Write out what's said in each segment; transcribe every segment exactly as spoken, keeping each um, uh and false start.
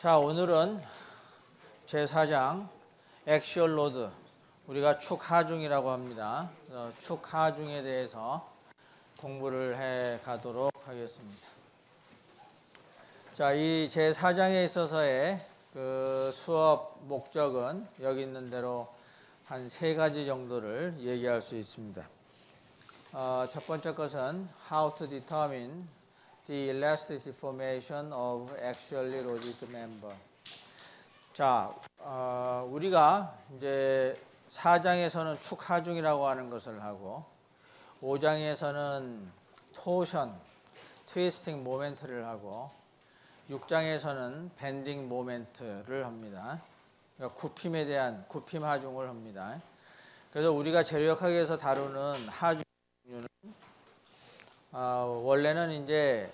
자, 오늘은 제사 장 액슈얼 로드, 우리가 축하중이라고 합니다. 축하중에 대해서 공부를 해 가도록 하겠습니다. 자, 이 제사 장에 있어서의 그 수업 목적은 여기 있는 대로 한 세 가지 정도를 얘기할 수 있습니다. 어, 첫 번째 것은 how to determine the elasticity formation of actually loaded member. 자, 어, 우리가 이제 사 장에서는 축하중이라고 하는 것을 하고 오 장에서는 토션, 트위스팅 모멘트를 하고 육 장에서는 밴딩 모멘트를 합니다. 그러니까 굽힘에 대한 굽힘 하중을 합니다. 그래서 우리가 재료역학에서 다루는 하중 종류는 어, 원래는 이제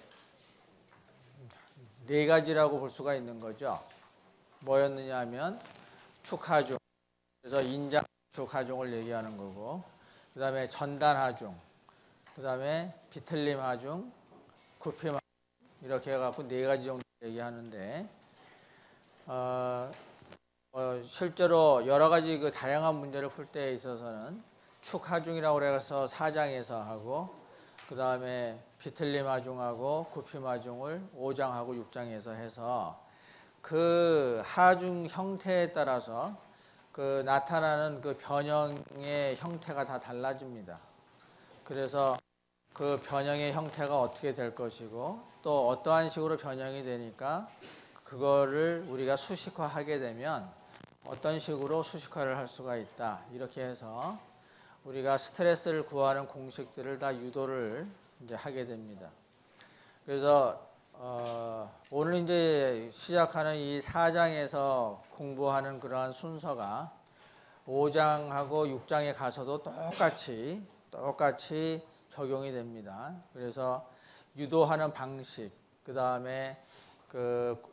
네 가지라고 볼 수가 있는 거죠. 뭐였느냐 하면 축하중, 그래서 인장 축하중을 얘기하는 거고, 그 다음에 전단 하중, 그 다음에 비틀림 하중, 굽힘 하중, 이렇게 해갖고 네 가지 정도 얘기하는데, 어, 어, 실제로 여러 가지 그 다양한 문제를 풀 때에 있어서는 축하중이라고 해서 사 장에서 하고, 그 다음에 비틀림 하중하고 굽힘 하중을 오 장하고 육 장에서 해서 그 하중 형태에 따라서 그 나타나는 그 변형의 형태가 다 달라집니다. 그래서 그 변형의 형태가 어떻게 될 것이고 또 어떠한 식으로 변형이 되니까 그거를 우리가 수식화하게 되면 어떤 식으로 수식화를 할 수가 있다. 이렇게 해서 우리가 스트레스를 구하는 공식들을 다 유도를 이제 하게 됩니다. 그래서 어, 오늘 이제 시작하는 이 사 장에서 공부하는 그러한 순서가 오 장하고 육 장에 가서도 똑같이 똑같이 적용이 됩니다. 그래서 유도하는 방식, 그 다음에 그,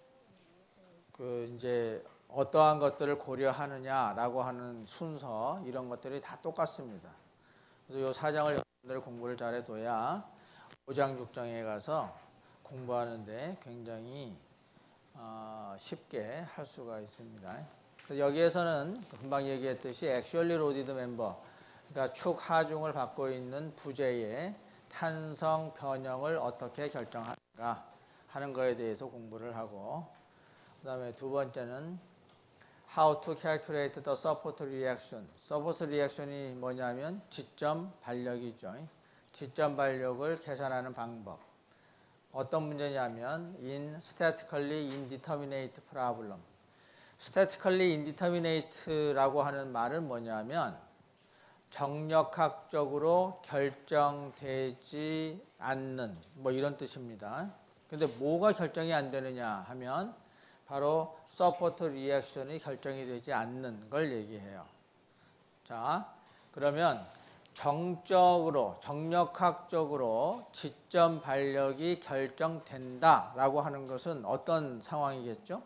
그 이제 어떠한 것들을 고려하느냐라고 하는 순서, 이런 것들이 다 똑같습니다. 그래서 이 사 장을 여러분들 공부를 잘해둬야 오 장, 육 장에 가서 공부하는데 굉장히 어, 쉽게 할 수가 있습니다. 그래서 여기에서는 금방 얘기했듯이 Actually Loaded Member, 그러니까 축 하중을 받고 있는 부재의 탄성 변형을 어떻게 결정하는가 하는 거에 대해서 공부를 하고, 그 다음에 두 번째는 How to calculate the support reaction. support reaction이 뭐냐면 지점 발력이죠. 지점 발력을 계산하는 방법. 어떤 문제냐면 in statically indeterminate problem. statically indeterminate라고 하는 말은 뭐냐면 정력학적으로 결정되지 않는 뭐 이런 뜻입니다. 근데 뭐가 결정이 안 되느냐 하면 바로 서포트 리액션이 결정이 되지 않는 걸 얘기해요. 자, 그러면 정적으로, 정력학적으로 지점 발력이 결정된다라고 하는 것은 어떤 상황이겠죠?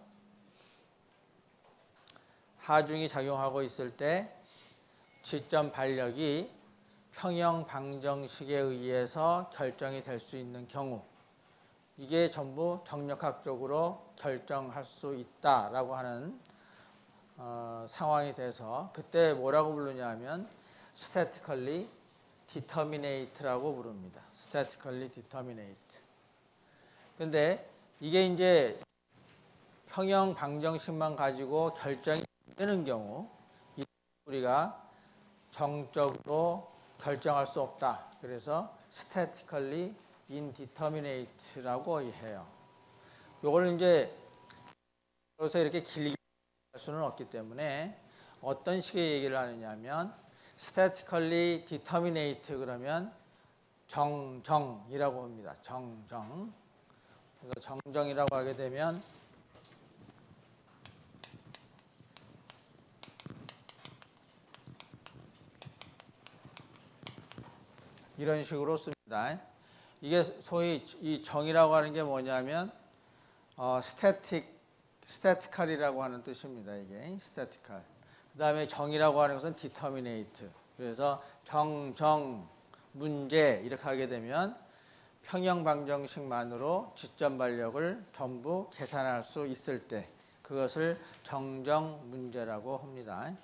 하중이 작용하고 있을 때 지점 발력이 평형 방정식에 의해서 결정이 될 수 있는 경우, 이게 전부 정력학적으로 결정할 수 있다라고 하는 어, 상황이 돼서 그때 뭐라고 부르냐면 statically determinate라고 부릅니다. statically determinate. 근데 이게 이제 평형 방정식만 가지고 결정이 되는 경우 우리가 정적으로 결정할 수 없다. 그래서 statically indeterminate라고 해요. 이걸 이제 그래서 이렇게 길게 할 수는 없기 때문에 어떤 식의 얘기를 하느냐면 statically determinate 그러면 정정이라고 합니다. 정정. 그래서 정정이라고 하게 되면 이런 식으로 씁니다. 이게 소위 이 정이라고 하는 게 뭐냐면 어, static, statical이라고 하는 뜻입니다. 이게 statical. 그 다음에 정이라고 하는 것은 determinate. 그래서 정, 정, 문제 이렇게 하게 되면 평형 방정식만으로 지점 발력을 전부 계산할 수 있을 때 그것을 정정 문제라고 합니다.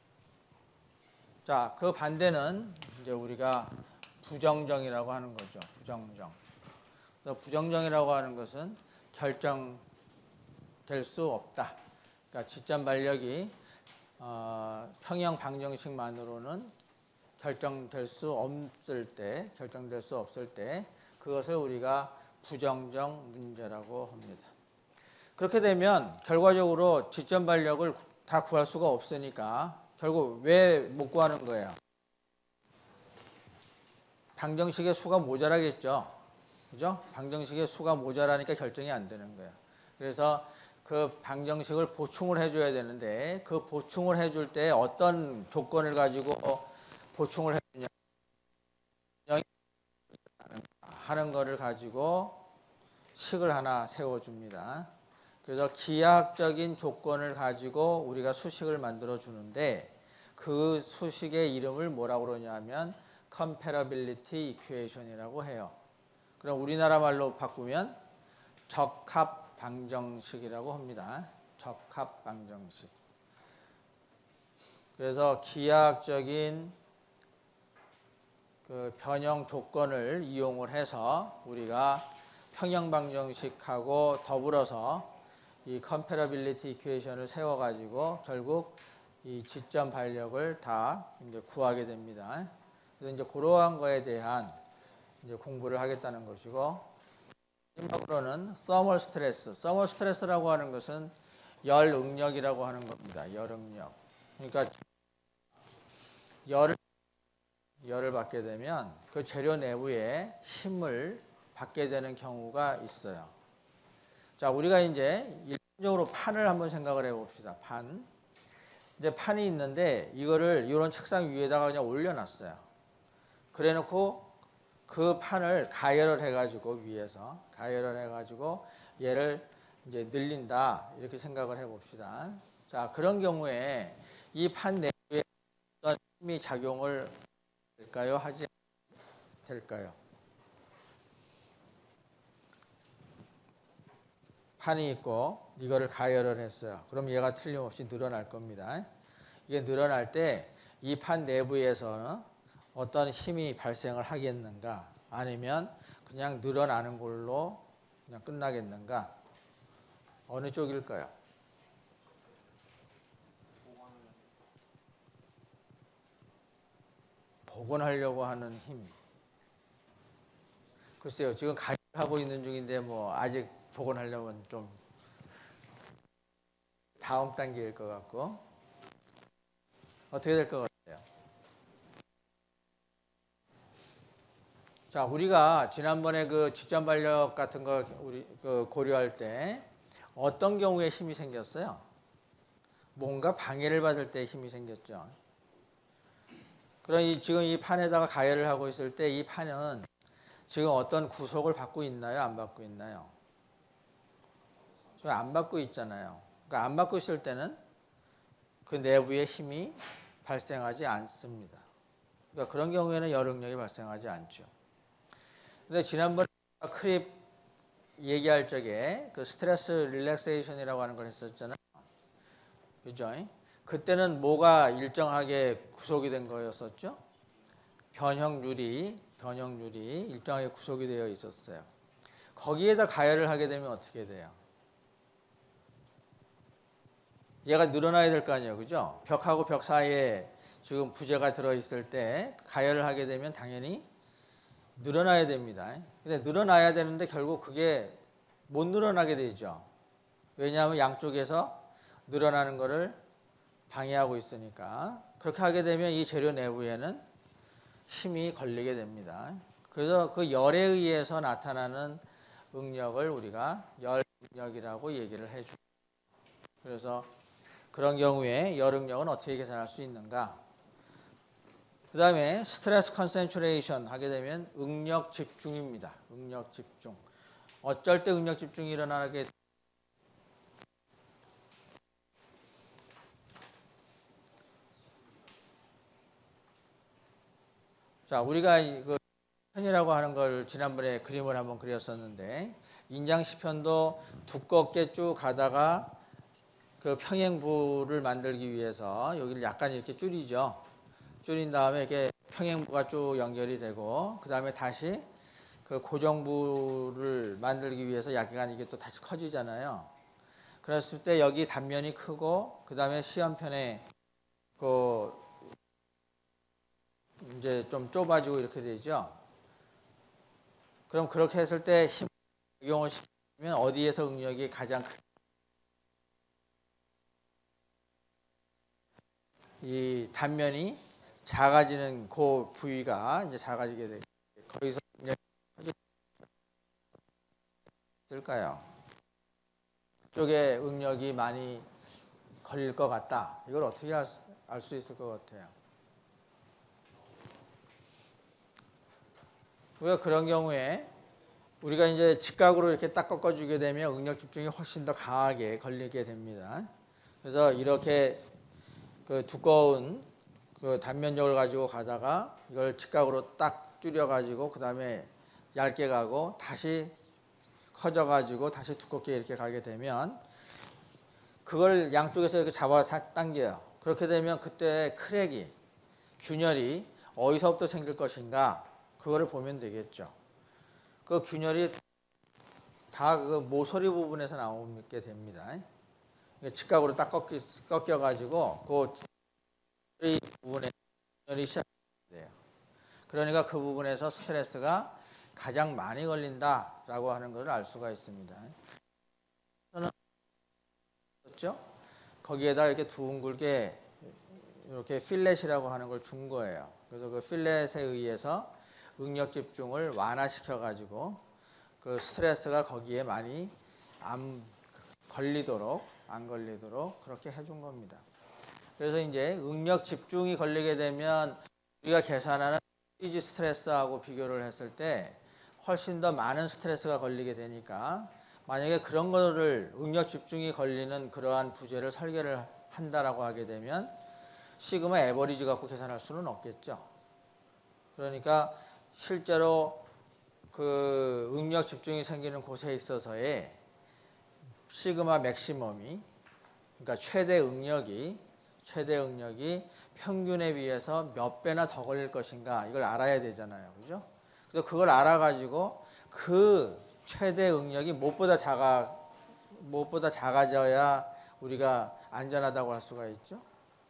자, 그 반대는 이제 우리가 부정정이라고 하는 거죠. 부정정. 그래서 부정정이라고 하는 것은 결정될 수 없다. 그러니까 지점 발력이 어, 평형 방정식만으로는 결정될 수 없을 때, 결정될 수 없을 때 그것을 우리가 부정정 문제라고 합니다. 그렇게 되면 결과적으로 지점 발력을 다 구할 수가 없으니까 결국 왜 못 구하는 거예요? 방정식의 수가 모자라겠죠. 그죠? 방정식의 수가 모자라니까 결정이 안 되는 거예요. 그래서 그 방정식을 보충을 해줘야 되는데 그 보충을 해줄 때 어떤 조건을 가지고 보충을 해주냐 하는 거를 가지고 식을 하나 세워줍니다. 그래서 기하학적인 조건을 가지고 우리가 수식을 만들어 주는데 그 수식의 이름을 뭐라고 그러냐면 comparability equation이라고 해요. 그럼 우리나라 말로 바꾸면 적합 방정식이라고 합니다. 적합 방정식. 그래서 기하학적인 그 변형 조건을 이용을 해서 우리가 평형 방정식하고 더불어서 이 comparability equation을 세워가지고 결국 이 지점 발력을 다 이제 구하게 됩니다. 그래서 이제 그러한 거에 대한 이제 공부를 하겠다는 것이고, 마지막으로는 thermal stress. thermal stress라고 하는 것은 열 응력이라고 하는 겁니다. 열 응력. 그러니까 열을 열을 받게 되면 그 재료 내부에 힘을 받게 되는 경우가 있어요. 자, 우리가 이제 일반적으로 판을 한번 생각을 해봅시다. 판. 이제 판이 있는데 이거를 이런 책상 위에다가 그냥 올려놨어요. 그래놓고 그 판을 가열을 해가지고 위에서 가열을 해가지고 얘를 이제 늘린다 이렇게 생각을 해봅시다. 자, 그런 경우에 이 판 내부에 어떤 힘이 작용을 될까요? 하지 될까요? 판이 있고 이거를 가열을 했어요. 그럼 얘가 틀림없이 늘어날 겁니다. 이게 늘어날 때 이 판 내부에서 어떤 힘이 발생을 하겠는가 아니면 그냥 늘어나는 걸로 그냥 끝나겠는가 어느 쪽일까요? 복원하려고 하는 힘. 글쎄요, 지금 가열하고 있는 중인데 뭐 아직 복원하려면 좀 다음 단계일 것 같고 어떻게 될 것 같아요? 자, 우리가 지난번에 그 지점 발력 같은 거 우리 그 고려할 때 어떤 경우에 힘이 생겼어요? 뭔가 방해를 받을 때 힘이 생겼죠. 그럼 이 지금 이 판에다가 가열을 하고 있을 때 이 판은 지금 어떤 구속을 받고 있나요? 안 받고 있나요? 지금 안 받고 있잖아요. 그러니까 안 받고 있을 때는 그 내부에 힘이 발생하지 않습니다. 그러니까 그런 경우에는 열응력이 발생하지 않죠. 근데 지난번에 크립 얘기할 적에 그 스트레스 릴렉세이션이라고 하는 걸 했었잖아요. 그죠? 그때는 뭐가 일정하게 구속이 된 거였었죠? 변형률이, 변형률이 일정하게 구속이 되어 있었어요. 거기에다 가열을 하게 되면 어떻게 돼요? 얘가 늘어나야 될 거 아니에요. 그죠? 벽하고 벽 사이에 지금 부재가 들어있을 때 가열을 하게 되면 당연히 늘어나야 됩니다. 근데 늘어나야 되는데 결국 그게 못 늘어나게 되죠. 왜냐하면 양쪽에서 늘어나는 거를 방해하고 있으니까. 그렇게 하게 되면 이 재료 내부에는 힘이 걸리게 됩니다. 그래서 그 열에 의해서 나타나는 응력을 우리가 열 응력이라고 얘기를 해줍니다. 그래서 그런 경우에 열 응력은 어떻게 계산할 수 있는가? 그 다음에 스트레스 컨센트레이션 하게 되면 응력 집중입니다. 응력 집중. 어쩔 때 응력 집중이 일어나게 자, 우리가 그 편이라고 하는 걸 지난번에 그림을 한번 그렸었는데 인장시편도 두껍게 쭉 가다가 그 평행부를 만들기 위해서 여기를 약간 이렇게 줄이죠. 줄인 다음에 이렇게 평행부가 쭉 연결이 되고 그 다음에 다시 그 고정부를 만들기 위해서 약간 이게 또 다시 커지잖아요. 그랬을 때 여기 단면이 크고 그 다음에 시험편에 그 이제 좀 좁아지고 이렇게 되죠. 그럼 그렇게 했을 때 힘을 적용을 시키면 어디에서 응력이 가장 크... 이 단면이 작아지는 그 부위가 이제 작아지게 돼. 거기서 응력이 있을까요? 그쪽에 응력이 많이 걸릴 것 같다. 이걸 어떻게 알 수 있을 것 같아요? 우리가 그런 경우에 우리가 이제 직각으로 이렇게 딱 꺾어주게 되면 응력 집중이 훨씬 더 강하게 걸리게 됩니다. 그래서 이렇게 그 두꺼운 그 단면적을 가지고 가다가 이걸 직각으로 딱 줄여가지고 그 다음에 얇게 가고 다시 커져가지고 다시 두껍게 이렇게 가게 되면 그걸 양쪽에서 이렇게 잡아 당겨요. 그렇게 되면 그때 크랙이, 균열이 어디서부터 생길 것인가 그거를 보면 되겠죠. 그 균열이 다 그 모서리 부분에서 나오게 됩니다. 직각으로 딱 꺾이, 꺾여가지고 그 부분에 균열이 시작돼요. 그러니까 그 부분에서 스트레스가 가장 많이 걸린다라고 하는 것을 알 수가 있습니다. 저는 그렇죠? 거기에다 이렇게 둥글게 이렇게 필렛이라고 하는 걸 준 거예요. 그래서 그 필렛에 의해서 응력 집중을 완화시켜 가지고 그 스트레스가 거기에 많이 안 걸리도록 안 걸리도록 그렇게 해준 겁니다. 그래서 이제 응력 집중이 걸리게 되면 우리가 계산하는 시리즈 스트레스하고 비교를 했을 때 훨씬 더 많은 스트레스가 걸리게 되니까 만약에 그런 거를 응력 집중이 걸리는 그러한 부재를 설계를 한다라고 하게 되면 시그마 에버리지 갖고 계산할 수는 없겠죠. 그러니까 실제로 그 응력 집중이 생기는 곳에 있어서의 시그마 맥시멈이 그러니까 최대 응력이 최대 응력이 평균에 비해서 몇 배나 더 걸릴 것인가 이걸 알아야 되잖아요. 그죠? 그래서 그걸 알아가지고 그 최대 응력이 무엇보다 작아, 무엇보다 작아져야 우리가 안전하다고 할 수가 있죠.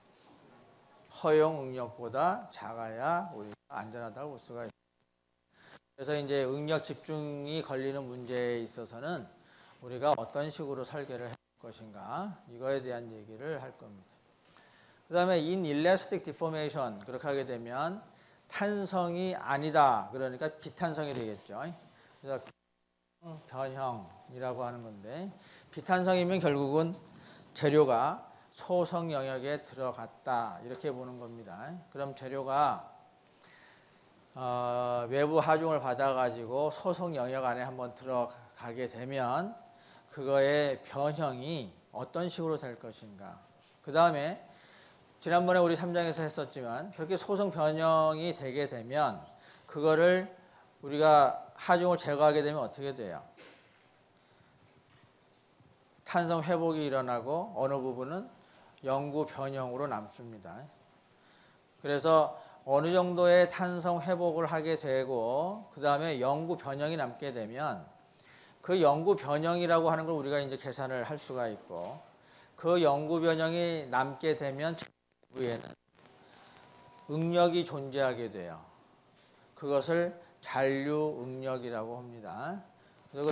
허용 응력보다 작아야 우리가 안전하다고 볼 수가 있죠. 그래서 이제 응력 집중이 걸리는 문제에 있어서는 우리가 어떤 식으로 설계를 할 것인가 이거에 대한 얘기를 할 겁니다. 그 다음에 inelastic deformation 그렇게 하게 되면 탄성이 아니다. 그러니까 비탄성이 되겠죠. 그래서 변형이라고 하는 건데 비탄성이면 결국은 재료가 소성 영역에 들어갔다 이렇게 보는 겁니다. 그럼 재료가 어, 외부 하중을 받아가지고 소성 영역 안에 한번 들어가게 되면 그거의 변형이 어떤 식으로 될 것인가. 그 다음에 지난번에 우리 삼 장에서 했었지만 그렇게 소성 변형이 되게 되면 그거를 우리가 하중을 제거하게 되면 어떻게 돼요? 탄성 회복이 일어나고 어느 부분은 영구 변형으로 남습니다. 그래서 어느 정도의 탄성 회복을 하게 되고 그 다음에 영구 변형이 남게 되면 그 영구 변형이라고 하는 걸 우리가 이제 계산을 할 수가 있고 그 영구 변형이 남게 되면 외에는 응력이 존재하게 돼요. 그것을 잔류 응력이라고 합니다. 그리고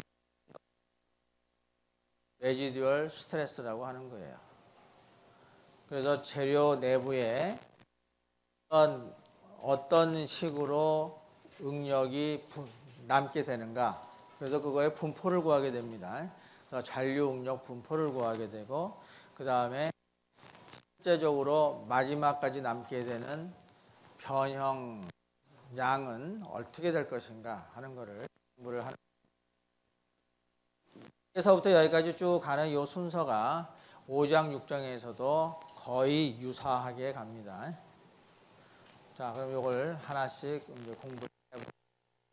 레지듀얼 스트레스라고 하는 거예요. 그래서 재료 내부에 어떤, 어떤 식으로 응력이 부, 남게 되는가. 그래서 그거의 분포를 구하게 됩니다. 그래서 잔류 응력 분포를 구하게 되고 그 다음에 실제적으로 마지막까지 남게 되는 변형 양은 어떻게 될 것인가 하는 것을 공부를 하는 여기서부터 여기까지 쭉 가는 이 순서가 오 장, 육 장에서도 거의 유사하게 갑니다. 자, 그럼 이걸 하나씩 이제 공부해 볼게요.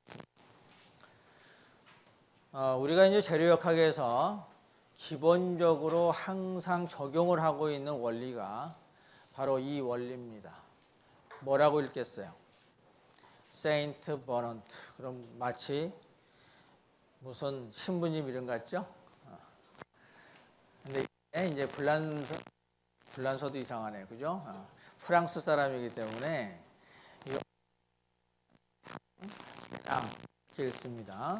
어, 우리가 이제 재료역학에서 기본적으로 항상 적용을 하고 있는 원리가 바로 이 원리입니다. 뭐라고 읽겠어요? 세인트 버넌트. 그럼 마치 무슨 신부님 이름 같죠? 근데 이제 불란서, 불란서도 이상하네요. 그죠? 어, 프랑스 사람이기 때문에 이거 이렇게 읽습니다.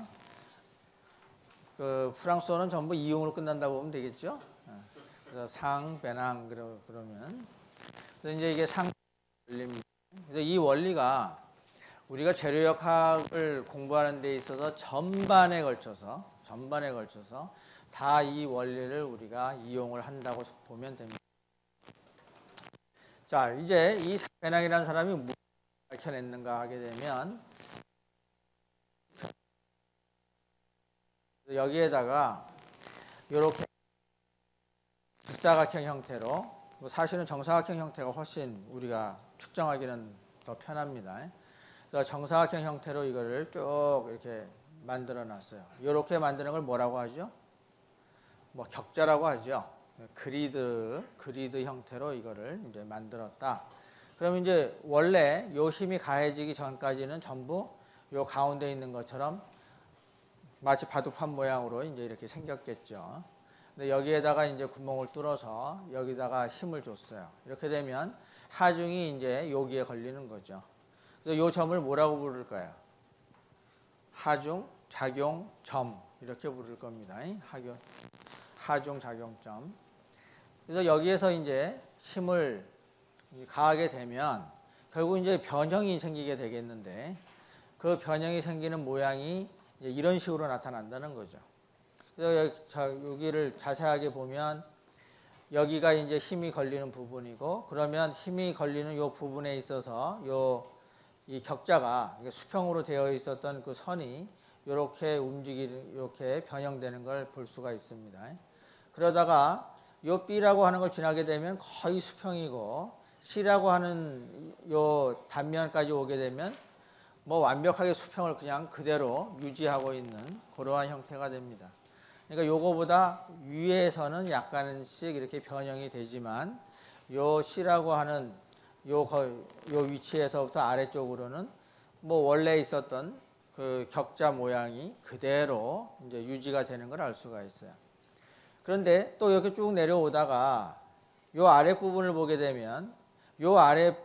그 프랑스어는 전부 이응으로 끝난다고 보면 되겠죠? 어, 그래서 상, 배낭 그러, 그러면 그래서 이제 이게 상 원리입니다. 그래서 이 원리가 우리가 재료역학을 공부하는 데 있어서 전반에 걸쳐서 전반에 걸쳐서 다 이 원리를 우리가 이용을 한다고 보면 됩니다. 자, 이제 이 배낭이라는 사람이 무엇을 밝혀냈는가 하게 되면 여기에다가 이렇게 직사각형 형태로, 사실은 정사각형 형태가 훨씬 우리가 측정하기는 더 편합니다. 그래서 정사각형 형태로 이거를 쭉 이렇게 만들어 놨어요. 이렇게 만드는 걸 뭐라고 하죠? 뭐 격자라고 하죠. 그리드, 그리드 형태로 이거를 이제 만들었다. 그럼 이제 원래 요 힘이 가해지기 전까지는 전부 요 가운데 있는 것처럼 마치 바둑판 모양으로 이제 이렇게 생겼겠죠. 근데 여기에다가 이제 구멍을 뚫어서 여기다가 힘을 줬어요. 이렇게 되면 하중이 이제 여기에 걸리는 거죠. 그래서 요 점을 뭐라고 부를까요? 하중, 작용, 점 이렇게 부를 겁니다. 하중, 하중, 작용점. 그래서 여기에서 이제 힘을 가하게 되면 결국 이제 변형이 생기게 되겠는데 그 변형이 생기는 모양이 이제 이런 식으로 나타난다는 거죠. 그래서 여기를 자세하게 보면 여기가 이제 힘이 걸리는 부분이고, 그러면 힘이 걸리는 이 부분에 있어서 요 이 격자가 수평으로 되어 있었던 그 선이 이렇게 움직이는, 이렇게 변형되는 걸 볼 수가 있습니다. 그러다가 요 B라고 하는 걸 지나게 되면 거의 수평이고, C라고 하는 요 단면까지 오게 되면 뭐 완벽하게 수평을 그냥 그대로 유지하고 있는 그러한 형태가 됩니다. 그러니까 요거보다 위에서는 약간씩 이렇게 변형이 되지만 요 C라고 하는 요, 요 위치에서부터 아래쪽으로는 뭐 원래 있었던 그 격자 모양이 그대로 이제 유지가 되는 걸 알 수가 있어요. 그런데 또 이렇게 쭉 내려오다가 요 아랫부분을 보게 되면 요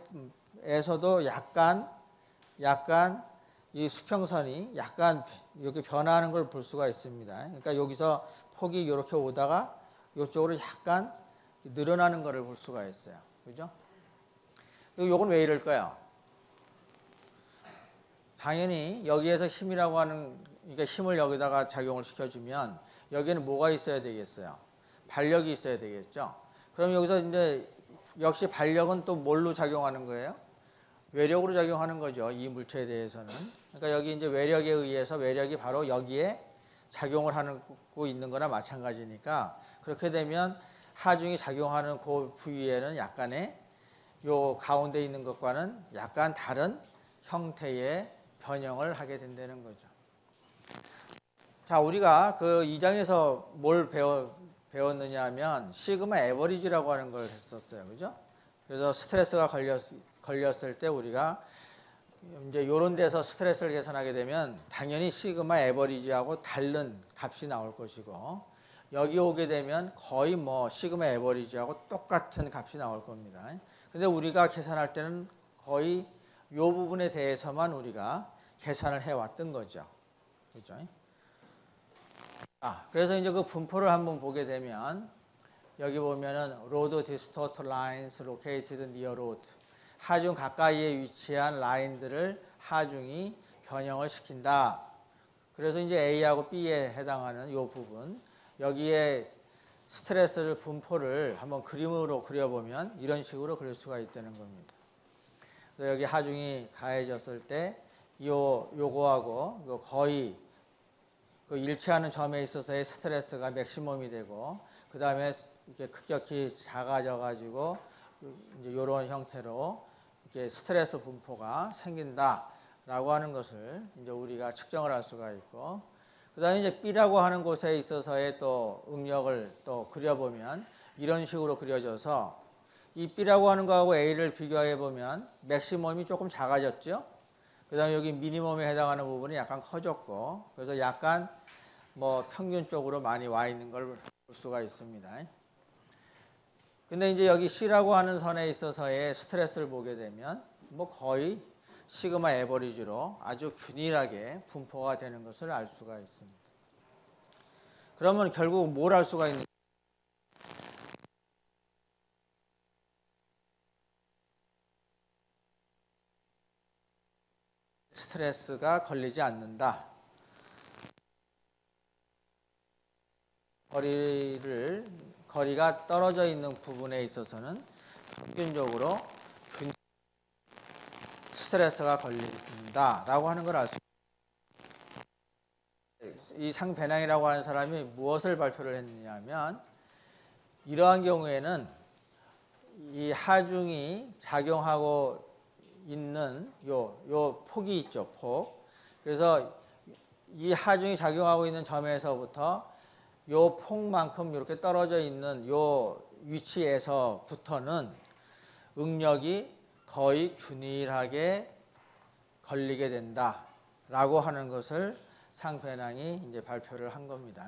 아래에서도 약간 약간 이 수평선이 약간 이렇게 변화하는 걸 볼 수가 있습니다. 그러니까 여기서 폭이 이렇게 오다가 이쪽으로 약간 늘어나는 것을 볼 수가 있어요. 그죠? 요건 왜 이럴까요? 당연히 여기에서 힘이라고 하는, 그러니까 힘을 여기다가 작용을 시켜주면 여기에는 뭐가 있어야 되겠어요? 발력이 있어야 되겠죠? 그럼 여기서 이제 역시 발력은 또 뭘로 작용하는 거예요? 외력으로 작용하는 거죠. 이 물체에 대해서는. 그러니까 여기 이제 외력에 의해서 외력이 바로 여기에 작용을 하고 있는 거나 마찬가지니까, 그렇게 되면 하중이 작용하는 그 부위에는 약간의 요 가운데 있는 것과는 약간 다른 형태의 변형을 하게 된다는 거죠. 자, 우리가 그 이 장에서 뭘 배워, 배웠느냐 하면 시그마 에버리지라고 하는 걸 했었어요. 그죠? 그래서 스트레스가 걸렸, 걸렸을 때 우리가 이제 요런 데서 스트레스를 계산하게 되면 당연히 시그마 에버리지하고 다른 값이 나올 것이고, 여기 오게 되면 거의 뭐 시그마 에버리지하고 똑같은 값이 나올 겁니다. 근데 우리가 계산할 때는 거의 요 부분에 대해서만 우리가 계산을 해왔던 거죠. 그죠? 아, 그래서 이제 그 분포를 한번 보게 되면 여기 보면은 road distort lines located near road, 하중 가까이에 위치한 라인들을 하중이 변형을 시킨다. 그래서 이제 A하고 B에 해당하는 이 부분, 여기에 스트레스를 분포를 한번 그림으로 그려보면 이런 식으로 그릴 수가 있다는 겁니다. 그래서 여기 하중이 가해졌을 때 요, 요거하고 요 거의 그 일치하는 점에 있어서의 스트레스가 맥시멈이 되고, 그 다음에 이렇게 급격히 작아져 가지고 이제 이런 형태로 이렇게 스트레스 분포가 생긴다라고 하는 것을 이제 우리가 측정을 할 수가 있고, 그 다음에 이제 B라고 하는 곳에 있어서의 또 응력을 또 그려보면 이런 식으로 그려져서 이 B라고 하는 거하고 A를 비교해 보면 맥시멈이 조금 작아졌죠. 그 다음에 여기 미니멈에 해당하는 부분이 약간 커졌고, 그래서 약간 뭐 평균 쪽으로 많이 와 있는 걸 볼 수가 있습니다. 근데 이제 여기 C라고 하는 선에 있어서의 스트레스를 보게 되면 뭐 거의 시그마 에버리지로 아주 균일하게 분포가 되는 것을 알 수가 있습니다. 그러면 결국 뭘 알 수가 있는? 스트레스가 걸리지 않는다. 거리를 거리가 떨어져 있는 부분에 있어서는 평균적으로 균 스트레스가 걸린다라고 하는 걸 알 수 있습니다. 이 상배낭이라고 하는 사람이 무엇을 발표를 했느냐면 이러한 경우에는 이 하중이 작용하고 있는 요, 요 폭이 있죠, 폭. 그래서 이 하중이 작용하고 있는 점에서부터 요 폭만큼 이렇게 떨어져 있는 요 위치에서부터는 응력이 거의 균일하게 걸리게 된다라고 하는 것을 상배낭이 이제 발표를 한 겁니다.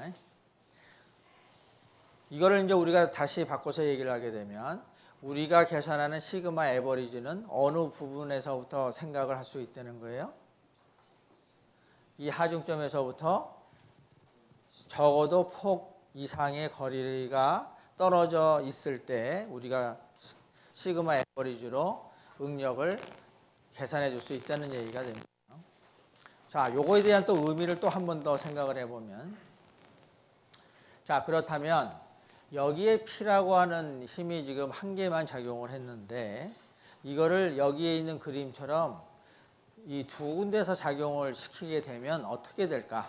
이거를 이제 우리가 다시 바꿔서 얘기를 하게 되면 우리가 계산하는 시그마 에버리지는 어느 부분에서부터 생각을 할 수 있다는 거예요? 이 하중점에서부터 적어도 폭 이상의 거리가 떨어져 있을 때 우리가 시그마 에버리지로 응력을 계산해 줄 수 있다는 얘기가 됩니다. 자, 요거에 대한 또 의미를 또 한 번 더 생각을 해보면, 자, 그렇다면 여기에 P라고 하는 힘이 지금 한 개만 작용을 했는데 이거를 여기에 있는 그림처럼 이 두 군데서 작용을 시키게 되면 어떻게 될까?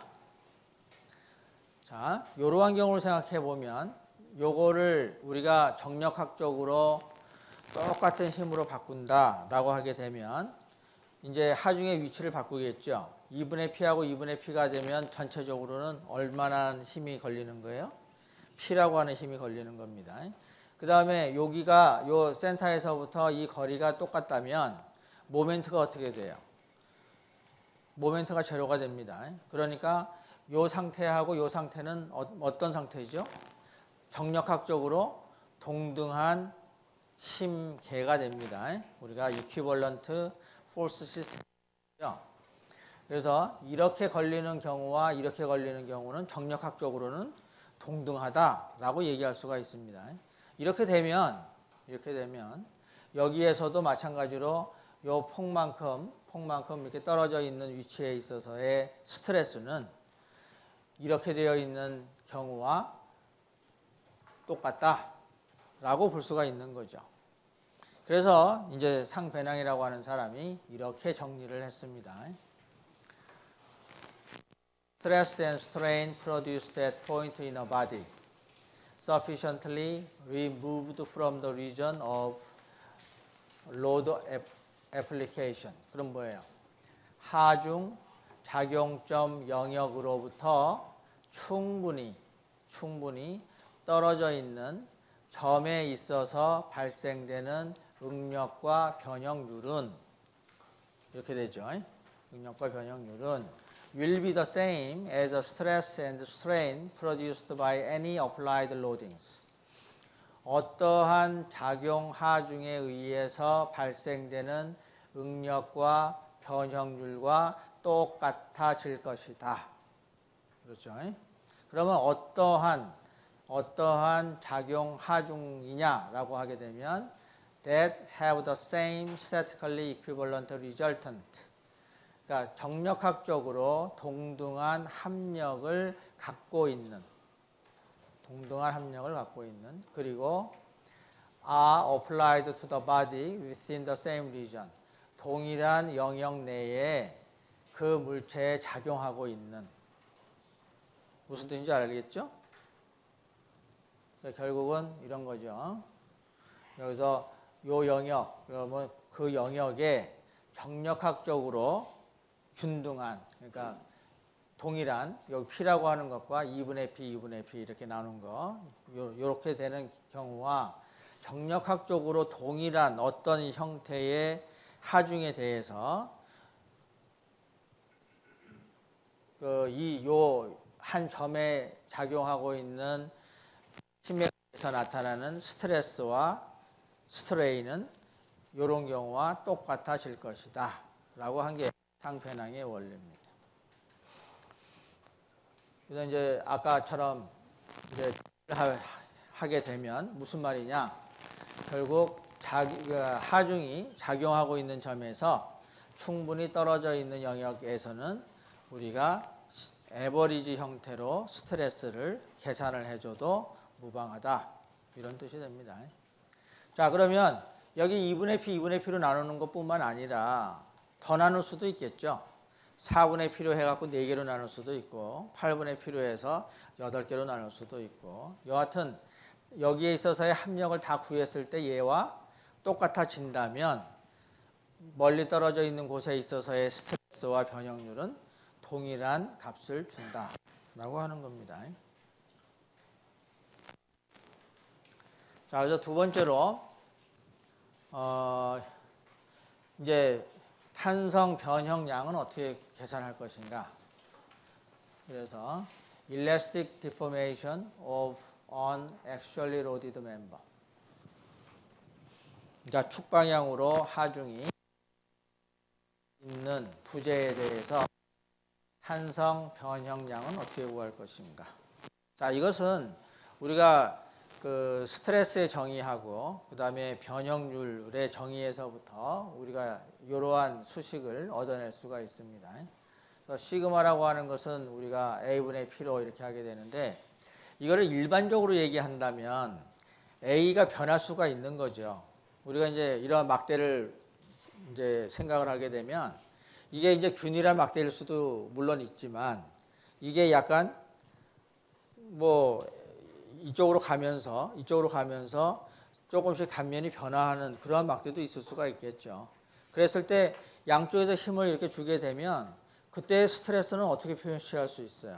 자, 이러한 경우를 생각해 보면 요거를 우리가 정력학적으로 똑같은 힘으로 바꾼다라고 하게 되면 이제 하중의 위치를 바꾸겠죠. 이분의 P하고 이분의 P가 되면 전체적으로는 얼마나 힘이 걸리는 거예요? P라고 하는 힘이 걸리는 겁니다. 그 다음에 여기가 요 센터에서부터 이 거리가 똑같다면 모멘트가 어떻게 돼요? 모멘트가 제로가 됩니다. 그러니까 요 상태하고 요 상태는 어떤 상태죠? 정력학적으로 동등한 힘계가 됩니다. 우리가 이퀴벌런트 포스 시스템이죠. 그래서 이렇게 걸리는 경우와 이렇게 걸리는 경우는 정력학적으로는 동등하다라고 얘기할 수가 있습니다. 이렇게 되면 이렇게 되면 여기에서도 마찬가지로 요 폭만큼 폭만큼 이렇게 떨어져 있는 위치에 있어서의 스트레스는 이렇게 되어 있는 경우와 똑같다라고 볼 수가 있는 거죠. 그래서 이제 상배낭이라고 하는 사람이 이렇게 정리를 했습니다. Stress and strain produced at point in a body sufficiently removed from the region of load application. 그럼 뭐예요? 하중 작용점 영역으로부터 충분히 충분히 떨어져 있는 점에 있어서 발생되는 응력과 변형률은 이렇게 되죠. 응력과 변형률은 will be the same as the stress and strain produced by any applied loadings. 어떠한 작용 하중에 의해서 발생되는 응력과 변형률과 똑같아질 것이다. 그렇죠? 그러면 어떠한 어떠한 작용 하중이냐라고 하게 되면 that have the same statically equivalent resultant. 그러니까 정력학적으로 동등한 합력을 갖고 있는 동등한 합력을 갖고 있는 그리고 are applied to the body within the same region. 동일한 영역 내에 그 물체에 작용하고 있는 무슨 뜻인지 알겠죠? 결국은 이런 거죠. 여기서 요 영역, 그러면 그 영역에 정력학적으로 균등한, 그러니까 동일한 여기 P라고 하는 것과 이분의 P, 이분의 P 이렇게 나눈 거 이렇게 되는 경우와 정력학적으로 동일한 어떤 형태의 하중에 대해서 그 이 요 한 점에 작용하고 있는 심맥에서 나타나는 스트레스와 스트레인은 이런 경우와 똑같아질 것이다 라고 한 게 상편항의 원리입니다. 그래서 이제 아까처럼 이제 하게 되면 무슨 말이냐, 결국 자기 하중이 작용하고 있는 점에서 충분히 떨어져 있는 영역에서는 우리가 에버리지 형태로 스트레스를 계산을 해줘도 무방하다 이런 뜻이 됩니다. 자, 그러면 여기 이분의 P, 이분의 P로 나누는 것뿐만 아니라 더 나눌 수도 있겠죠. 사분의 P로 해갖고 네 개로 나눌 수도 있고 팔분의 P로 해서 여덟 개로 나눌 수도 있고 여하튼 여기에 있어서의 합력을 다 구했을 때 얘와 똑같아진다면 멀리 떨어져 있는 곳에 있어서의 스트레스와 변형률은 동일한 값을 준다라고 하는 겁니다. 자, 그래서 두 번째로 어 이제 탄성 변형량은 어떻게 계산할 것인가? 그래서 elastic deformation of an actually loaded member. 그러니까 축 방향으로 하중이 있는 부재에 대해서 탄성 변형량은 어떻게 구할 것인가? 자, 이것은 우리가 그 스트레스의 정의하고 그 다음에 변형률의 정의에서부터 우리가 이러한 수식을 얻어낼 수가 있습니다. 그래서 시그마라고 하는 것은 우리가 A분의 P로 이렇게 하게 되는데 이거를 일반적으로 얘기한다면 A가 변할 수가 있는 거죠. 우리가 이제 이러한 막대를 이제 생각을 하게 되면 이게 이제 균일한 막대일 수도 물론 있지만 이게 약간 뭐 이쪽으로 가면서 이쪽으로 가면서 조금씩 단면이 변화하는 그러한 막대도 있을 수가 있겠죠. 그랬을 때 양쪽에서 힘을 이렇게 주게 되면 그때의 스트레스는 어떻게 표시할 수 있어요?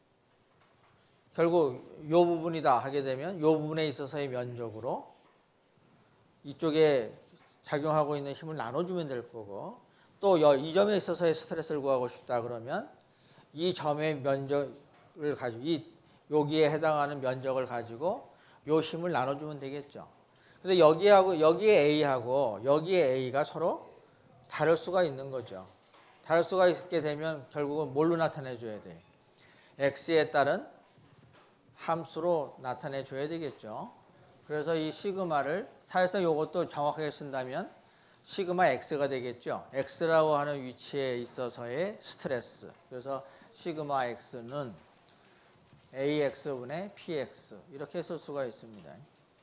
결국 이 부분이다 하게 되면 이 부분에 있어서의 면적으로 이쪽에 작용하고 있는 힘을 나눠주면 될 거고 또 이 점에 있어서의 스트레스를 구하고 싶다 그러면 이 점의 면적을 가지고 이 여기에 해당하는 면적을 가지고 요 힘을 나눠주면 되겠죠. 근데 여기하고 여기에 A하고 여기에 A가 서로 다를 수가 있는 거죠. 다를 수가 있게 되면 결국은 뭘로 나타내 줘야 돼? X에 따른 함수로 나타내 줘야 되겠죠. 그래서 이 시그마를 사실상 이것도 정확하게 쓴다면 시그마 X가 되겠죠. X라고 하는 위치에 있어서의 스트레스. 그래서 시그마 X는 에이엑스분의 피엑스 이렇게 쓸 수가 있습니다.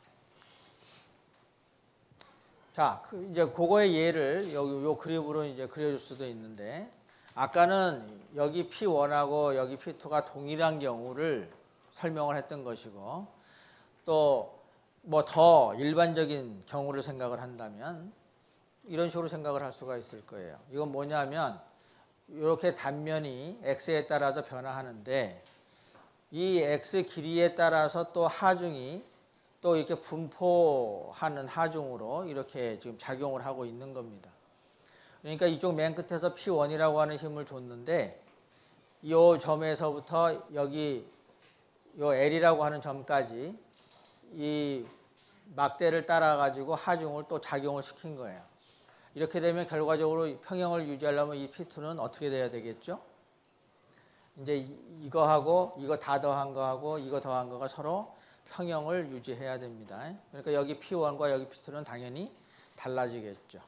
자, 그 이제 그거의 예를 여기 요 그림으로 이제 그려줄 수도 있는데 아까는 여기 피 원하고 여기 피 투가 동일한 경우를 설명을 했던 것이고 또 뭐 더 일반적인 경우를 생각을 한다면 이런 식으로 생각을 할 수가 있을 거예요. 이건 뭐냐면 이렇게 단면이 X에 따라서 변화하는데 이 X 길이에 따라서 또 하중이 또 이렇게 분포하는 하중으로 이렇게 지금 작용을 하고 있는 겁니다. 그러니까 이쪽 맨 끝에서 피 원이라고 하는 힘을 줬는데 이 점에서부터 여기 요 L이라고 하는 점까지 이 막대를 따라 가지고 하중을 또 작용을 시킨 거예요. 이렇게 되면 결과적으로 평형을 유지하려면 이 피 투는 어떻게 돼야 되겠죠? 이제 이거하고 이거 다 더한 거하고 이거 더한 거가 서로 평형을 유지해야 됩니다. 그러니까 여기 피 원과 여기 피 투는 당연히 달라지겠죠.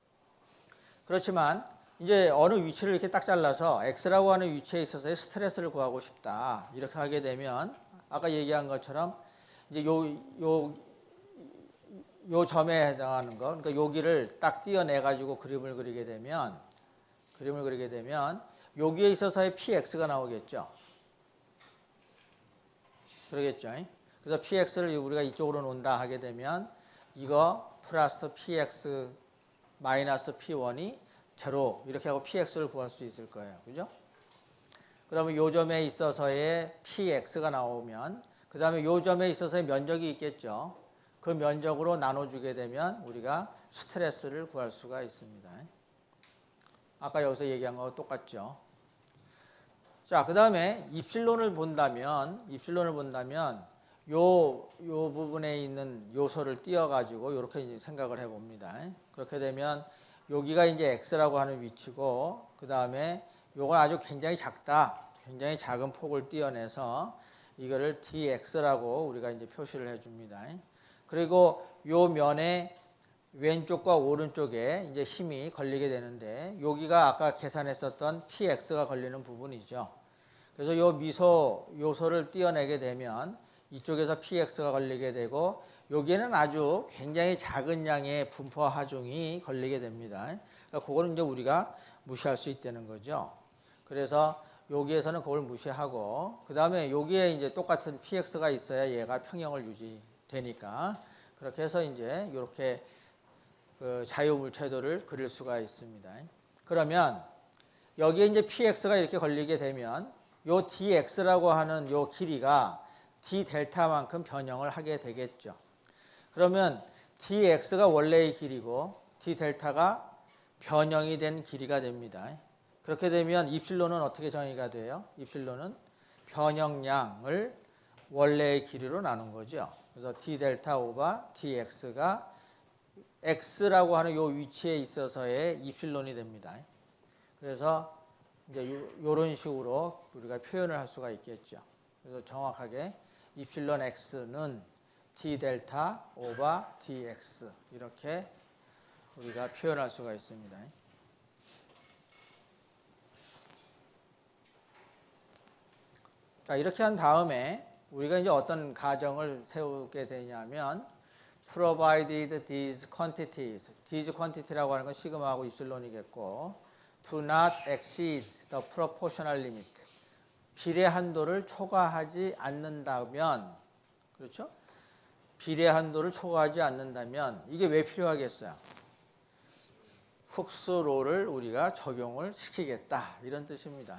그렇지만 이제 어느 위치를 이렇게 딱 잘라서 X라고 하는 위치에 있어서의 스트레스를 구하고 싶다. 이렇게 하게 되면 아까 얘기한 것처럼 이제 요, 요, 요 점에 해당하는 거, 그러니까 여기를 딱 띄어내 가지고 그림을 그리게 되면 그림을 그리게 되면 여기에 있어서의 피엑스가 나오겠죠. 그러겠죠. 그래서 피엑스를 우리가 이쪽으로 놓는다 하게 되면 이거 플러스 피엑스 마이너스 피 원이 제로 이렇게 하고 피엑스를 구할 수 있을 거예요. 그죠? 그러면 요 점에 있어서의 px가 나오면 그 다음에 요 점에 있어서의 면적이 있겠죠. 그 면적으로 나눠주게 되면 우리가 스트레스를 구할 수가 있습니다. 아까 여기서 얘기한 거와 똑같죠. 자, 그 다음에 입실론을 본다면, 입실론을 본다면 요, 요 부분에 있는 요소를 띄어가지고 이렇게 이제 생각을 해봅니다. 그렇게 되면 여기가 이제 x라고 하는 위치고, 그 다음에 요건 아주 굉장히 작다. 굉장히 작은 폭을 띄어내서 이거를 dx라고 우리가 이제 표시를 해줍니다. 그리고 요 면에 왼쪽과 오른쪽에 이제 힘이 걸리게 되는데 여기가 아까 계산했었던 px가 걸리는 부분이죠. 그래서 요 미소 요소를 띄어내게 되면 이쪽에서 px가 걸리게 되고 여기에는 아주 굉장히 작은 양의 분포 하중이 걸리게 됩니다. 그러니까 그거는 이제 우리가 무시할 수 있다는 거죠. 그래서 여기에서는 그걸 무시하고 그 다음에 여기에 이제 똑같은 px가 있어야 얘가 평형을 유지되니까 그렇게 해서 이제 이렇게 그 자유물체도를 그릴 수가 있습니다. 그러면 여기에 이제 px가 이렇게 걸리게 되면 요 dx라고 하는 요 길이가 d 델타만큼 변형을 하게 되겠죠. 그러면 dx가 원래의 길이고 d 델타가 변형이 된 길이가 됩니다. 그렇게 되면 입실론은 어떻게 정의가 돼요? 입실론은 변형량을 원래의 길이로 나눈 거죠. 그래서 d 델타 오바 dx가 x라고 하는 요 위치에 있어서의 입실론이 됩니다. 그래서 이제 요런 식으로 우리가 표현을 할 수가 있겠죠. 그래서 정확하게 입실론 x는 d 델타 오바 dx 이렇게 우리가 표현할 수가 있습니다. 자, 이렇게 한 다음에 우리가 이제 어떤 가정을 세우게 되냐면 provided these quantities, these quantities라고 하는 건 시그마하고 입실론이겠고 do not exceed the proportional limit, 비례 한도를 초과하지 않는다면, 그렇죠? 비례 한도를 초과하지 않는다면 이게 왜 필요하겠어요? 훅스로를 우리가 적용을 시키겠다 이런 뜻입니다.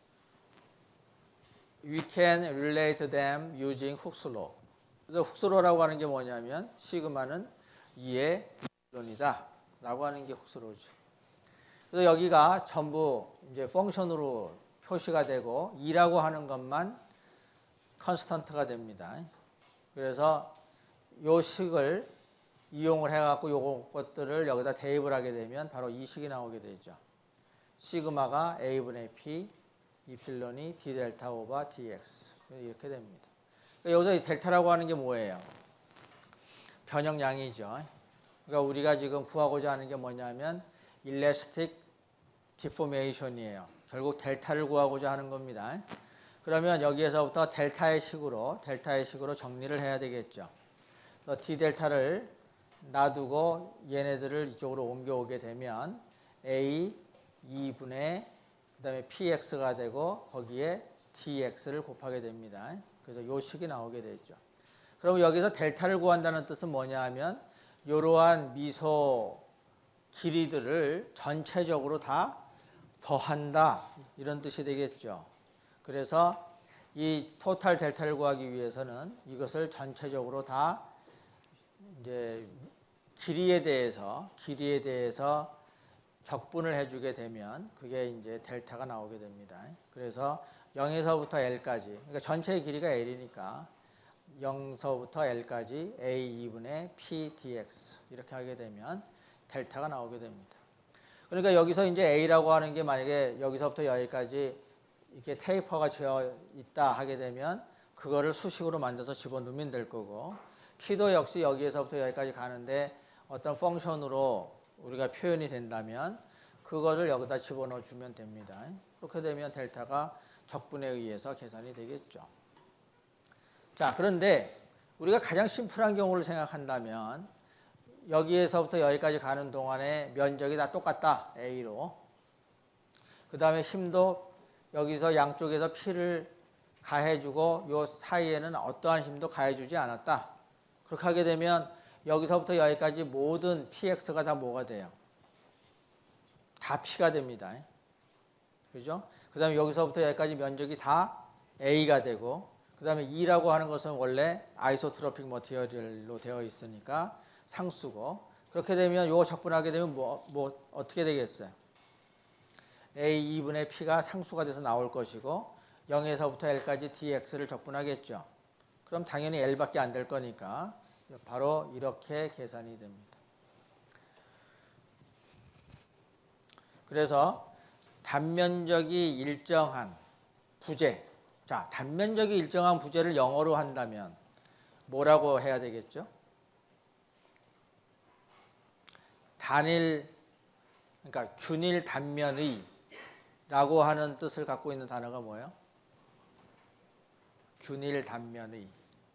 We can relate them using Hooke's law. 그래서 훅스로라고 하는 게 뭐냐면 시그마는 이의 입실론이다 라고 하는 게 훅스로죠. 그래서 여기가 전부 이제 펑션으로 표시가 되고 이라고 하는 것만 컨스턴트가 됩니다. 그래서 요 식을 이용을 해갖고 요 것들을 여기다 대입을 하게 되면 바로 이 식이 나오게 되죠. 시그마가 A분의 P, 입실론이 D 델타 오바 dx 이렇게 됩니다. 여기서 이 델타라고 하는 게 뭐예요? 변형량이죠. 그러니까 우리가 지금 구하고자 하는 게 뭐냐면 일래스틱 디포메이션이에요. 결국 델타를 구하고자 하는 겁니다. 그러면 여기에서부터 델타의 식으로 델타의 식으로 정리를 해야 되겠죠. 그래서 D 델타를 놔두고 얘네들을 이쪽으로 옮겨오게 되면 A 이분의 그 다음에 px가 되고 거기에 dx를 곱하게 됩니다. 그래서 요 식이 나오게 되죠. 그럼 여기서 델타를 구한다는 뜻은 뭐냐 하면 이러한 미소 길이들을 전체적으로 다 더한다 이런 뜻이 되겠죠. 그래서 이 토탈 델타를 구하기 위해서는 이것을 전체적으로 다 이제 길이에 대해서 길이에 대해서 적분을 해주게 되면 그게 이제 델타가 나오게 됩니다. 그래서 영에서부터 L까지, 그러니까 전체의 길이가 L이니까 영서부터 L까지 A 이분의 P dx 이렇게 하게 되면 델타가 나오게 됩니다. 그러니까 여기서 이제 A라고 하는 게 만약에 여기서부터 여기까지 이렇게 테이퍼가 지어 있다 하게 되면 그거를 수식으로 만들어서 집어넣으면 될 거고 P도 역시 여기에서부터 여기까지 가는데 어떤 펑션으로 우리가 표현이 된다면 그거를 여기다 집어넣어 주면 됩니다. 그렇게 되면 델타가 적분에 의해서 계산이 되겠죠. 자, 그런데 우리가 가장 심플한 경우를 생각한다면 여기에서부터 여기까지 가는 동안에 면적이 다 똑같다. A로. 그 다음에 힘도 여기서 양쪽에서 P를 가해주고 요 사이에는 어떠한 힘도 가해주지 않았다. 그렇게 하게 되면 여기서부터 여기까지 모든 px가 다 뭐가 돼요? 다 p가 됩니다. 그죠? 그 다음에 여기서부터 여기까지 면적이 다 A가 되고, 그 다음에 E라고 하는 것은 원래 아이소트로픽 머티리얼로 되어 있으니까 상수고, 그렇게 되면 요거 적분하게 되면 뭐, 뭐 어떻게 되겠어요? A 이분의 P가 상수가 돼서 나올 것이고, 영에서부터 L까지 dx를 적분하겠죠. 그럼 당연히 L밖에 안 될 거니까 바로 이렇게 계산이 됩니다. 그래서 단면적이 일정한 부재, 자, 단면적이 일정한 부재를 영어로 한다면 뭐라고 해야 되겠죠? 단일, 그러니까 균일 단면의 라고 하는 뜻을 갖고 있는 단어가 뭐예요? 균일 단면의.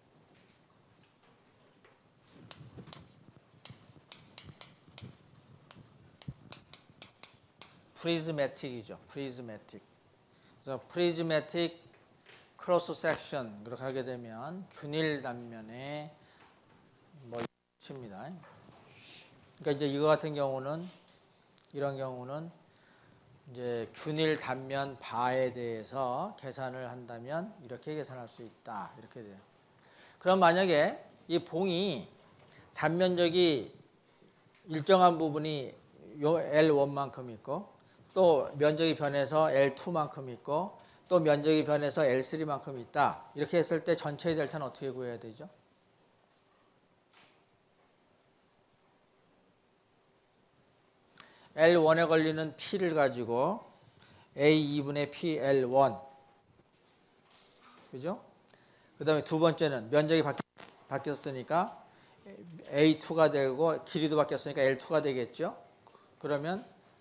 프리즈매틱이죠. 프리즈매틱. 그래서 프리즈매틱 크로스 섹션 그렇게 하게 되면 균일 단면의 뭐 입니다. 그러니까 이제 이거 같은 경우는 이런 경우는 이제 균일 단면 바에 대해서 계산을 한다면 이렇게 계산할 수 있다. 이렇게 돼요. 그럼 만약에 이 봉이 단면적이 일정한 부분이 요 엘 원만큼 있고, 또 면적이 변해서 엘 투만큼 있고, 또 면적이 변해서 엘 쓰리만큼 있다. 이렇게 했을 때 전체의 델타는 어떻게 구해야 되죠? 엘 원에 걸리는 P를 가지고 에이 이분의 P 엘 원, 그죠? 그 다음에 두 번째는 면적이 바뀌, 바뀌었으니까 에이 투가 되고 길이도 바뀌었으니까 엘 투가 되겠죠? 그러면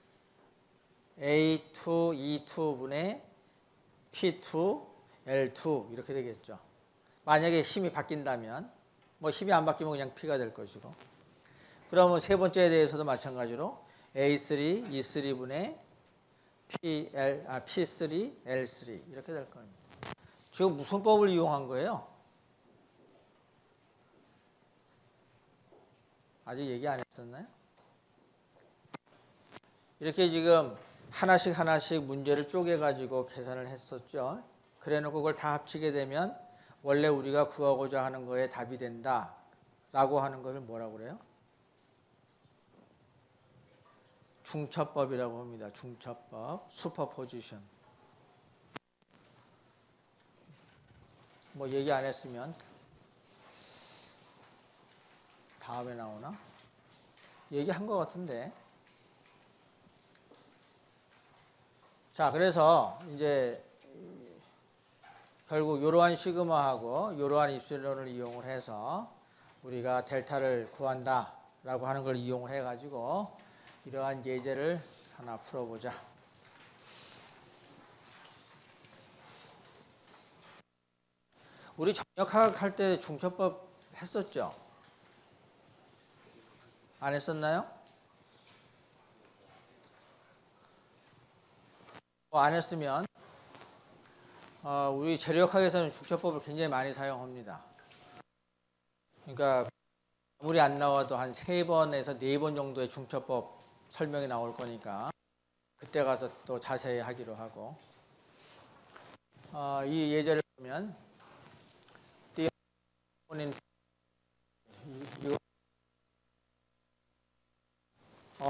에이 투 이 투분의 피 투 엘 투 이렇게 되겠죠. 만약에 힘이 바뀐다면, 뭐 힘이 안 바뀌면 그냥 P가 될 것이고, 그러면 세 번째에 대해서도 마찬가지로 에이 쓰리 이 쓰리분의 피 엘, 아, 피 쓰리 엘 쓰리 이렇게 될 겁니다. 지금 무슨 법을 이용한 거예요? 아직 얘기 안 했었나요? 이렇게 지금 하나씩 하나씩 문제를 쪼개가지고 계산을 했었죠. 그래 놓고 그걸 다 합치게 되면 원래 우리가 구하고자 하는 거에 답이 된다 라고 하는 것을 뭐라고 그래요? 중첩법이라고 합니다. 중첩법, 슈퍼포지션. 뭐 얘기 안 했으면 다음에 나오나? 얘기한 것 같은데. 자, 그래서 이제 결국 이러한 시그마하고 이러한 입실론을 이용을 해서 우리가 델타를 구한다라고 하는 걸 이용을 해가지고 이러한 예제를 하나 풀어보자. 우리 정역학 할 때 중첩법 했었죠? 안 했었나요? 뭐 안 했으면 어, 우리 재료역학에서는 중첩법을 굉장히 많이 사용합니다. 그러니까 아무리 안 나와도 한 세 번에서 네 번 정도의 중첩법 설명이 나올 거니까 그때 가서 또 자세히 하기로 하고, 어, 이 예제를 보면 띠어닌 이거 어,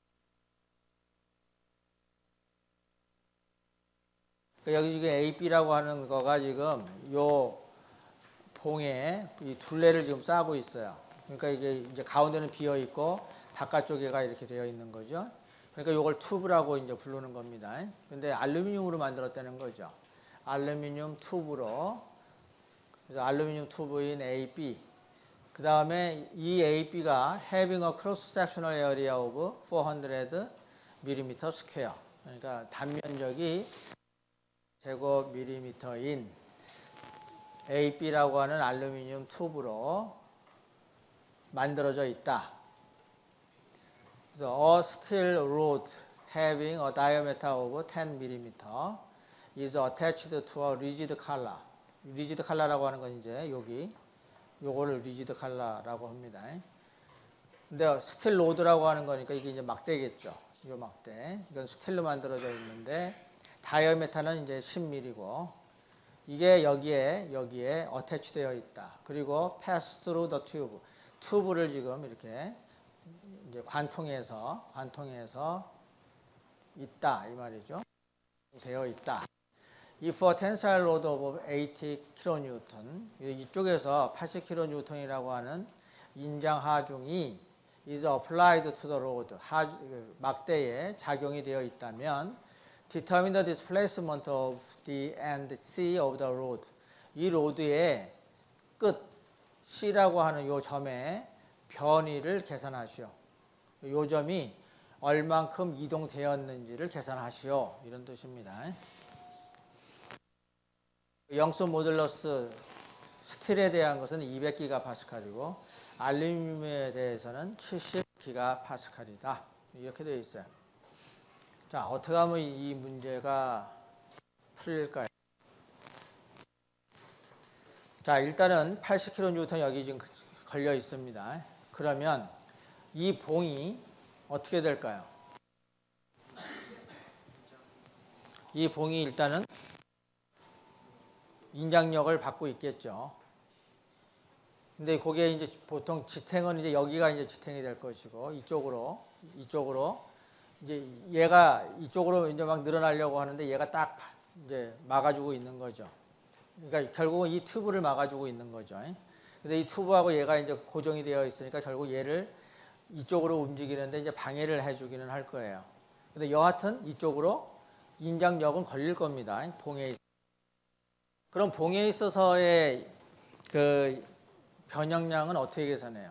여기 지금 에이 비라고 하는 거가 지금 요 봉에 이 둘레를 지금 싸고 있어요. 그러니까 이게 이제 가운데는 비어 있고 바깥쪽에가 이렇게 되어 있는 거죠. 그러니까 이걸 튜브라고 이제 부르는 겁니다. 근데 알루미늄으로 만들었다는 거죠. 알루미늄 튜브로. 그래서 알루미늄 튜브인 에이 비. 그 다음에 이 에이 비가 having a cross sectional area of 사백 밀리미터 square. 그러니까 단면적이 제곱 밀리미터인 에이 비라고 하는 알루미늄 튜브로 만들어져 있다. 그래서 a steel rod having a diameter of ten millimeters is attached to a rigid collar. rigid collar라고 하는 건 이제 여기 요거를 rigid collar라고 합니다. 근데 스틸 로드라고 하는 거니까 이게 이제 막대겠죠. 요 막대. 이건 스틸로 만들어져 있는데 다이어미터는 이제 십 밀리미터고 이게 여기에 여기에 어태치되어 있다. 그리고 pass through the tube. 튜브를 지금 이렇게 이제 관통해서 관통해서 있다 이 말이죠. 되어 있다. If a tensile load of eighty 킬로니우턴, 이쪽에서 팔십 킬로니우턴이라고 하는 인장 하중이 is applied to the load, 하, 막대에 작용이 되어 있다면 determine the displacement of the end C of the load. 이 로드의 끝 C라고 하는 요 점의 변위를 계산하시오. 요 점이 얼만큼 이동되었는지를 계산하시오. 이런 뜻입니다. 영수 모듈러스 스틸에 대한 것은 이백 기가파스칼이고 알루미늄에 대해서는 칠십 기가파스칼이다. 이렇게 되어 있어요. 자, 어떻게 하면 이 문제가 풀릴까요? 자, 일단은 팔십 킬로니우턴 여기 지금 걸려 있습니다. 그러면 이 봉이 어떻게 될까요? 이 봉이 일단은 인장력을 받고 있겠죠. 근데 거기에 이제 보통 지탱은 이제 여기가 이제 지탱이 될 것이고 이쪽으로 이쪽으로 이제 얘가 이쪽으로 이제 막 늘어나려고 하는데 얘가 딱 이제 막아주고 있는 거죠. 그러니까 결국은 이 튜브를 막아주고 있는 거죠. 근데 이 튜브하고 얘가 이제 고정이 되어 있으니까 결국 얘를 이쪽으로 움직이는데 이제 방해를 해주기는 할 거예요. 근데 여하튼 이쪽으로 인장력은 걸릴 겁니다. 봉에 있. 그럼 봉에 있어서의 그 변형량은 어떻게 계산해요?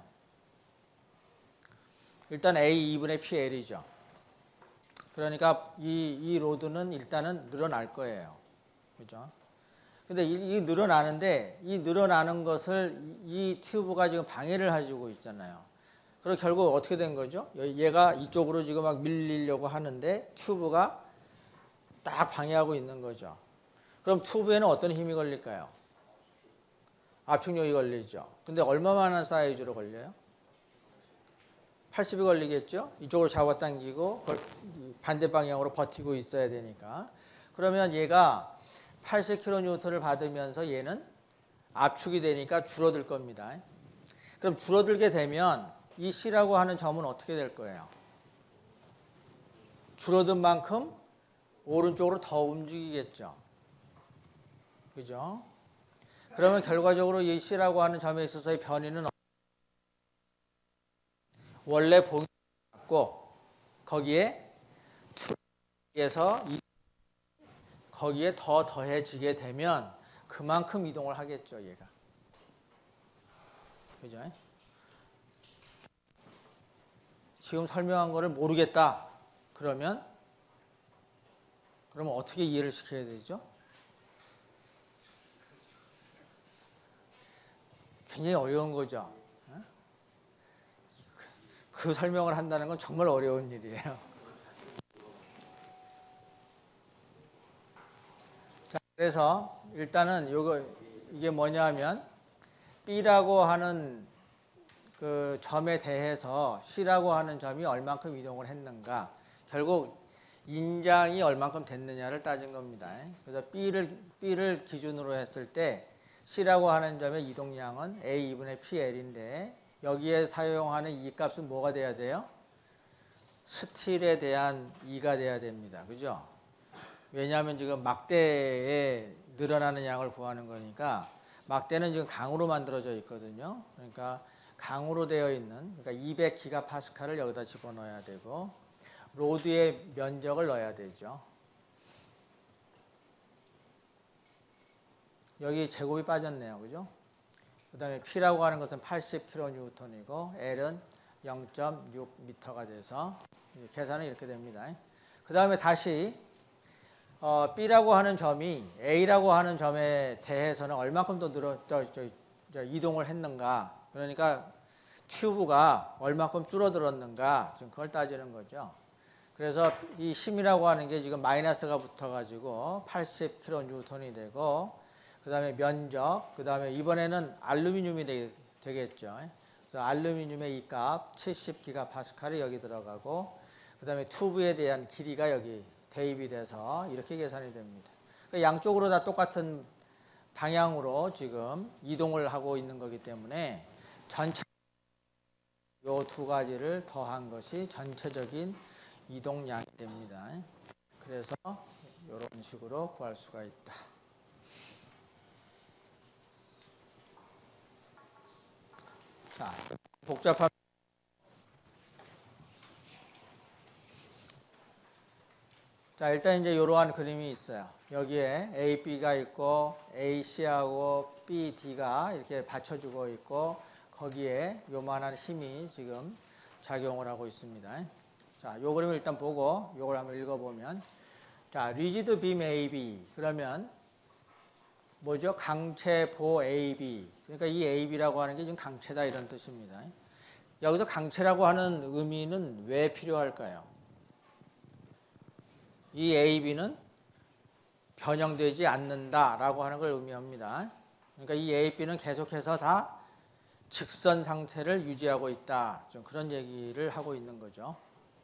일단 A 이분의 피 엘이죠. 그러니까 이, 이 로드는 일단은 늘어날 거예요. 그죠? 근데 이, 이 늘어나는데 이 늘어나는 것을 이, 이 튜브가 지금 방해를 해주고 있잖아요. 그리고 결국 어떻게 된 거죠? 얘가 이쪽으로 지금 막 밀리려고 하는데 튜브가 딱 방해하고 있는 거죠. 그럼 튜브에는 어떤 힘이 걸릴까요? 압축력이 걸리죠. 근데 얼마만한 사이즈로 걸려요? 팔십이 걸리겠죠? 이쪽으로 잡아당기고 반대 방향으로 버티고 있어야 되니까. 그러면 얘가 팔십 킬로니우턴을 받으면서 얘는 압축이 되니까 줄어들 겁니다. 그럼 줄어들게 되면 이 C라고 하는 점은 어떻게 될 거예요? 줄어든 만큼 오른쪽으로 더 움직이겠죠. 그죠? 그러면 결과적으로 이 C라고 하는 점에 있어서의 변이는 원래 봉이 같고 거기에 투에서 거기에 더 더해지게 되면 그만큼 이동을 하겠죠, 얘가. 그죠? 지금 설명한 거를 모르겠다. 그러면 그러면 어떻게 이해를 시켜야 되죠? 굉장히 어려운 거죠. 그 설명을 한다는 건 정말 어려운 일이에요. 자, 그래서 일단은 요거 이게 뭐냐면 B라고 하는 그 점에 대해서 C라고 하는 점이 얼만큼 이동을 했는가, 결국 인장이 얼만큼 됐느냐를 따진 겁니다. 그래서 B를 B를 기준으로 했을 때 C라고 하는 점의 이동량은 A 이분의 피 엘인데 여기에 사용하는 이 값은 뭐가 돼야 돼요? 스틸에 대한 이가 돼야 됩니다. 그죠? 왜냐하면 지금 막대에 늘어나는 양을 구하는 거니까 막대는 지금 강으로 만들어져 있거든요. 그러니까 강으로 되어 있는, 그러니까 이백 기가파스칼을 여기다 집어넣어야 되고 로드의 면적을 넣어야 되죠. 여기 제곱이 빠졌네요. 그죠? 그 다음에 P라고 하는 것은 팔십 킬로니우턴이고 L은 영 점 육 미터가 돼서 계산은 이렇게 됩니다. 그 다음에 다시 어, B라고 하는 점이 A라고 하는 점에 대해서는 얼마큼 더 늘어, 저, 저, 저, 이동을 했는가, 그러니까 튜브가 얼마큼 줄어들었는가, 지금 그걸 따지는 거죠. 그래서 이 힘이라고 하는 게 지금 마이너스가 붙어가지고 팔십 킬로니우턴이 되고, 그 다음에 면적, 그 다음에 이번에는 알루미늄이 되, 되겠죠. 그래서 알루미늄의 이 값 칠십 기가파스칼이 여기 들어가고, 그 다음에 튜브에 대한 길이가 여기 대입이 돼서 이렇게 계산이 됩니다. 그러니까 양쪽으로 다 똑같은 방향으로 지금 이동을 하고 있는 거기 때문에 전체 요 두 가지를 더한 것이 전체적인 이동량이 됩니다. 그래서 이런 식으로 구할 수가 있다. 자, 복잡한 자, 일단 이제 이러한 그림이 있어요. 여기에 A, B가 있고 A, C하고 B, D가 이렇게 받쳐주고 있고 거기에 요만한 힘이 지금 작용을 하고 있습니다. 자, 요 그림을 일단 보고 요걸 한번 읽어보면 자, 리지드 빔 A, B 그러면 뭐죠? 강체보 A, B 그러니까 이 A, B라고 하는 게 지금 강체다 이런 뜻입니다. 여기서 강체라고 하는 의미는 왜 필요할까요? 이 A, B는 변형되지 않는다라고 하는 걸 의미합니다. 그러니까 이 A, B는 계속해서 다 직선 상태를 유지하고 있다. 좀 그런 얘기를 하고 있는 거죠.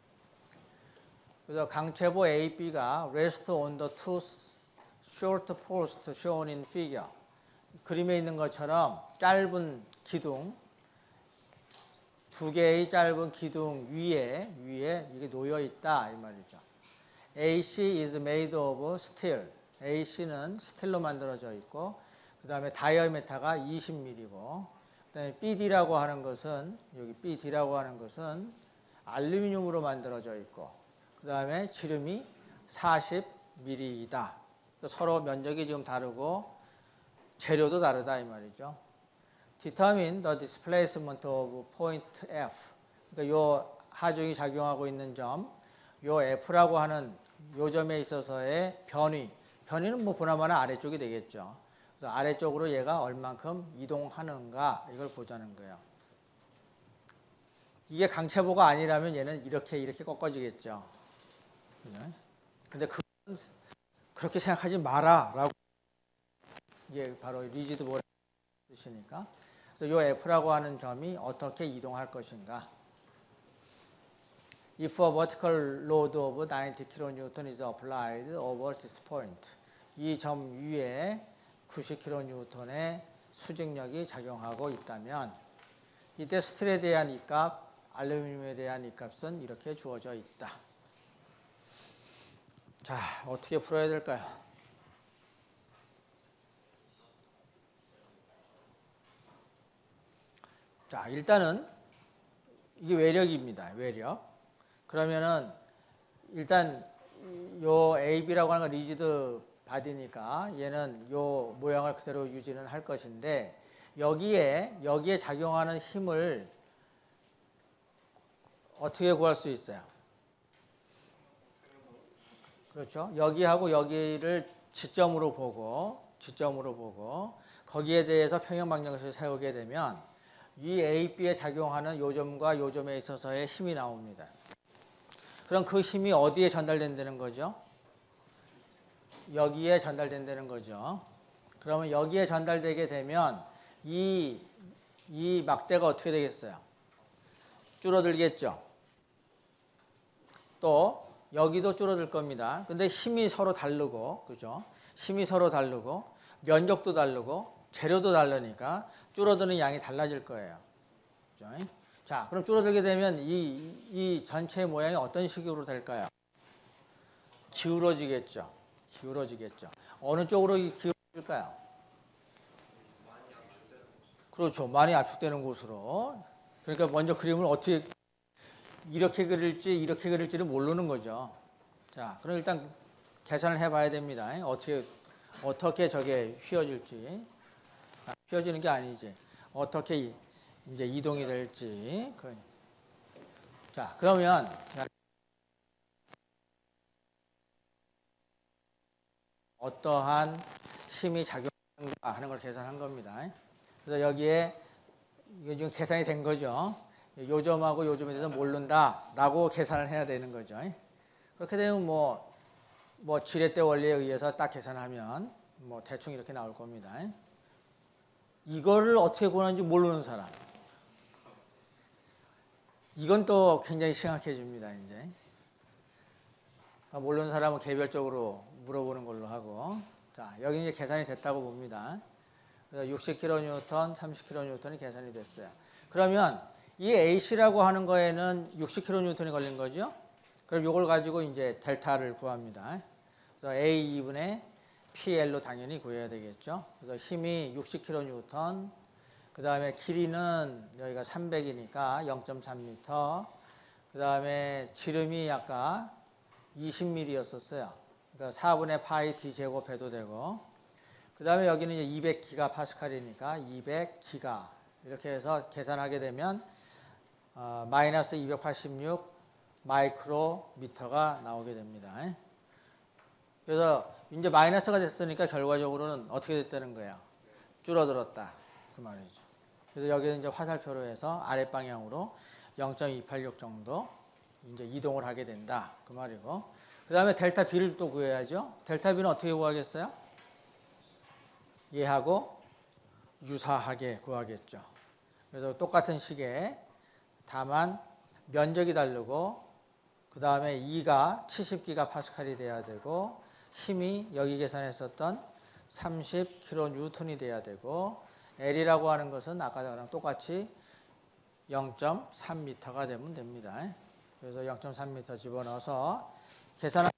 그래서 강체보 A, B가 rest on the two short posts shown in figure. 그림에 있는 것처럼 짧은 기둥, 두 개의 짧은 기둥 위에 위에 이게 놓여 있다 이 말이죠. 에이씨 is made of steel. 에이씨는 스틸로 만들어져 있고 그 다음에 다이어미터가 이십 밀리미터고 그 다음에 비디라고 하는 것은 여기 비디라고 하는 것은 알루미늄으로 만들어져 있고 그 다음에 지름이 사십 밀리미터이다. 서로 면적이 지금 다르고 재료도 다르다 이 말이죠. Determine the displacement of point F. 그러니까 요 하중이 작용하고 있는 점, 요 F라고 하는 요 점에 있어서의 변위. 변위는 뭐 보나마나 아래쪽이 되겠죠. 그래서 아래쪽으로 얘가 얼만큼 이동하는가 이걸 보자는 거예요. 이게 강체보가 아니라면 얘는 이렇게 이렇게 꺾어지겠죠. 근데 그건 그렇게 생각하지 마라라고 이게 바로 리지드 보라는 뜻이니까. 그래서 요 F라고 하는 점이 어떻게 이동할 것인가. If a vertical load of ninety kilonewton is applied over this point. 이 점 위에 구십 킬로니우턴의 수직력이 작용하고 있다면 이때 스틸에 대한 이 값, 알루미늄에 대한 이 값은 이렇게 주어져 있다. 자, 어떻게 풀어야 될까요? 자, 일단은 이게 외력입니다. 외력. 그러면은 일단 요 에이, B라고 하는 건 리지드 바디니까 얘는 요 모양을 그대로 유지는 할 것인데 여기에 여기에 작용하는 힘을 어떻게 구할 수 있어요? 그렇죠. 여기하고 여기를 지점으로 보고 지점으로 보고 거기에 대해서 평형방정식을 세우게 되면 이 에이, B에 작용하는 요 점과 요 점에 있어서의 힘이 나옵니다. 그럼 그 힘이 어디에 전달된다는 거죠? 여기에 전달된다는 거죠. 그러면 여기에 전달되게 되면 이, 이 막대가 어떻게 되겠어요? 줄어들겠죠. 또 여기도 줄어들 겁니다. 근데 힘이 서로 다르고, 그죠? 힘이 서로 다르고 면적도 다르고 재료도 다르니까 줄어드는 양이 달라질 거예요. 그죠? 자, 그럼 줄어들게 되면 이, 이 전체 모양이 어떤 식으로 될까요? 기울어지겠죠. 기울어지겠죠. 어느 쪽으로 기울어질까요? 그렇죠. 많이 압축되는 곳으로. 그러니까 먼저 그림을 어떻게 이렇게 그릴지 이렇게 그릴지를 모르는 거죠. 자, 그럼 일단 계산을 해봐야 됩니다. 어떻게 어떻게 저게 휘어질지. 아, 휘어지는 게 아니지. 어떻게 이제 이동이 될지. 자, 그러면 어떠한 힘이 작용하는가 하는 걸 계산한 겁니다. 그래서 여기에 이게 지금 계산이 된 거죠. 요 점하고 요 점에 대해서 모른다라고 계산을 해야 되는 거죠. 그렇게 되면 뭐, 뭐 지렛대 원리에 의해서 딱 계산하면 뭐 대충 이렇게 나올 겁니다. 이거를 어떻게 구하는지 모르는 사람. 이건 또 굉장히 심각해집니다, 이제. 모르는 사람은 개별적으로 물어보는 걸로 하고. 자, 여기 이제 계산이 됐다고 봅니다. 그래서 육십 킬로니우턴, 삼십 킬로니우턴이 계산이 됐어요. 그러면 이 에이씨라고 하는 거에는 육십 킬로니우턴이 걸린 거죠. 그럼 이걸 가지고 이제 델타를 구합니다. 그래서 에이 이분의 피엘로 당연히 구해야 되겠죠. 그래서 힘이 육십 킬로니우턴, 그 다음에 길이는 여기가 삼백이니까 영 점 삼 미터, 그 다음에 지름이 아까 이십 밀리미터였었어요. 그러니까 사분의 파이 d 제곱 해도 되고, 그 다음에 여기는 이제 이백 기가 파스칼이니까 이백 기가 이렇게 해서 계산하게 되면 어, 마이너스 이백팔십육 마이크로미터가 나오게 됩니다. 그래서 이제 마이너스가 됐으니까 결과적으로는 어떻게 됐다는 거예요? 줄어들었다 그 말이죠. 그래서 여기는 이제 화살표로 해서 아랫 방향으로 영 점 이팔육 정도 이제 이동을 하게 된다 그 말이고, 그 다음에 델타 B를 또 구해야죠. 델타 B는 어떻게 구하겠어요? 얘하고 유사하게 구하겠죠. 그래서 똑같은 식에 다만 면적이 다르고, 그 다음에 E가 칠십 기가 파스칼이 돼야 되고, 힘이 여기 계산했었던 삼십 킬로니우턴이 돼야 되고, L이라고 하는 것은 아까 저랑 똑같이 영 점 삼 미터가 되면 됩니다. 그래서 영 점 삼 미터 집어넣어서 계산하면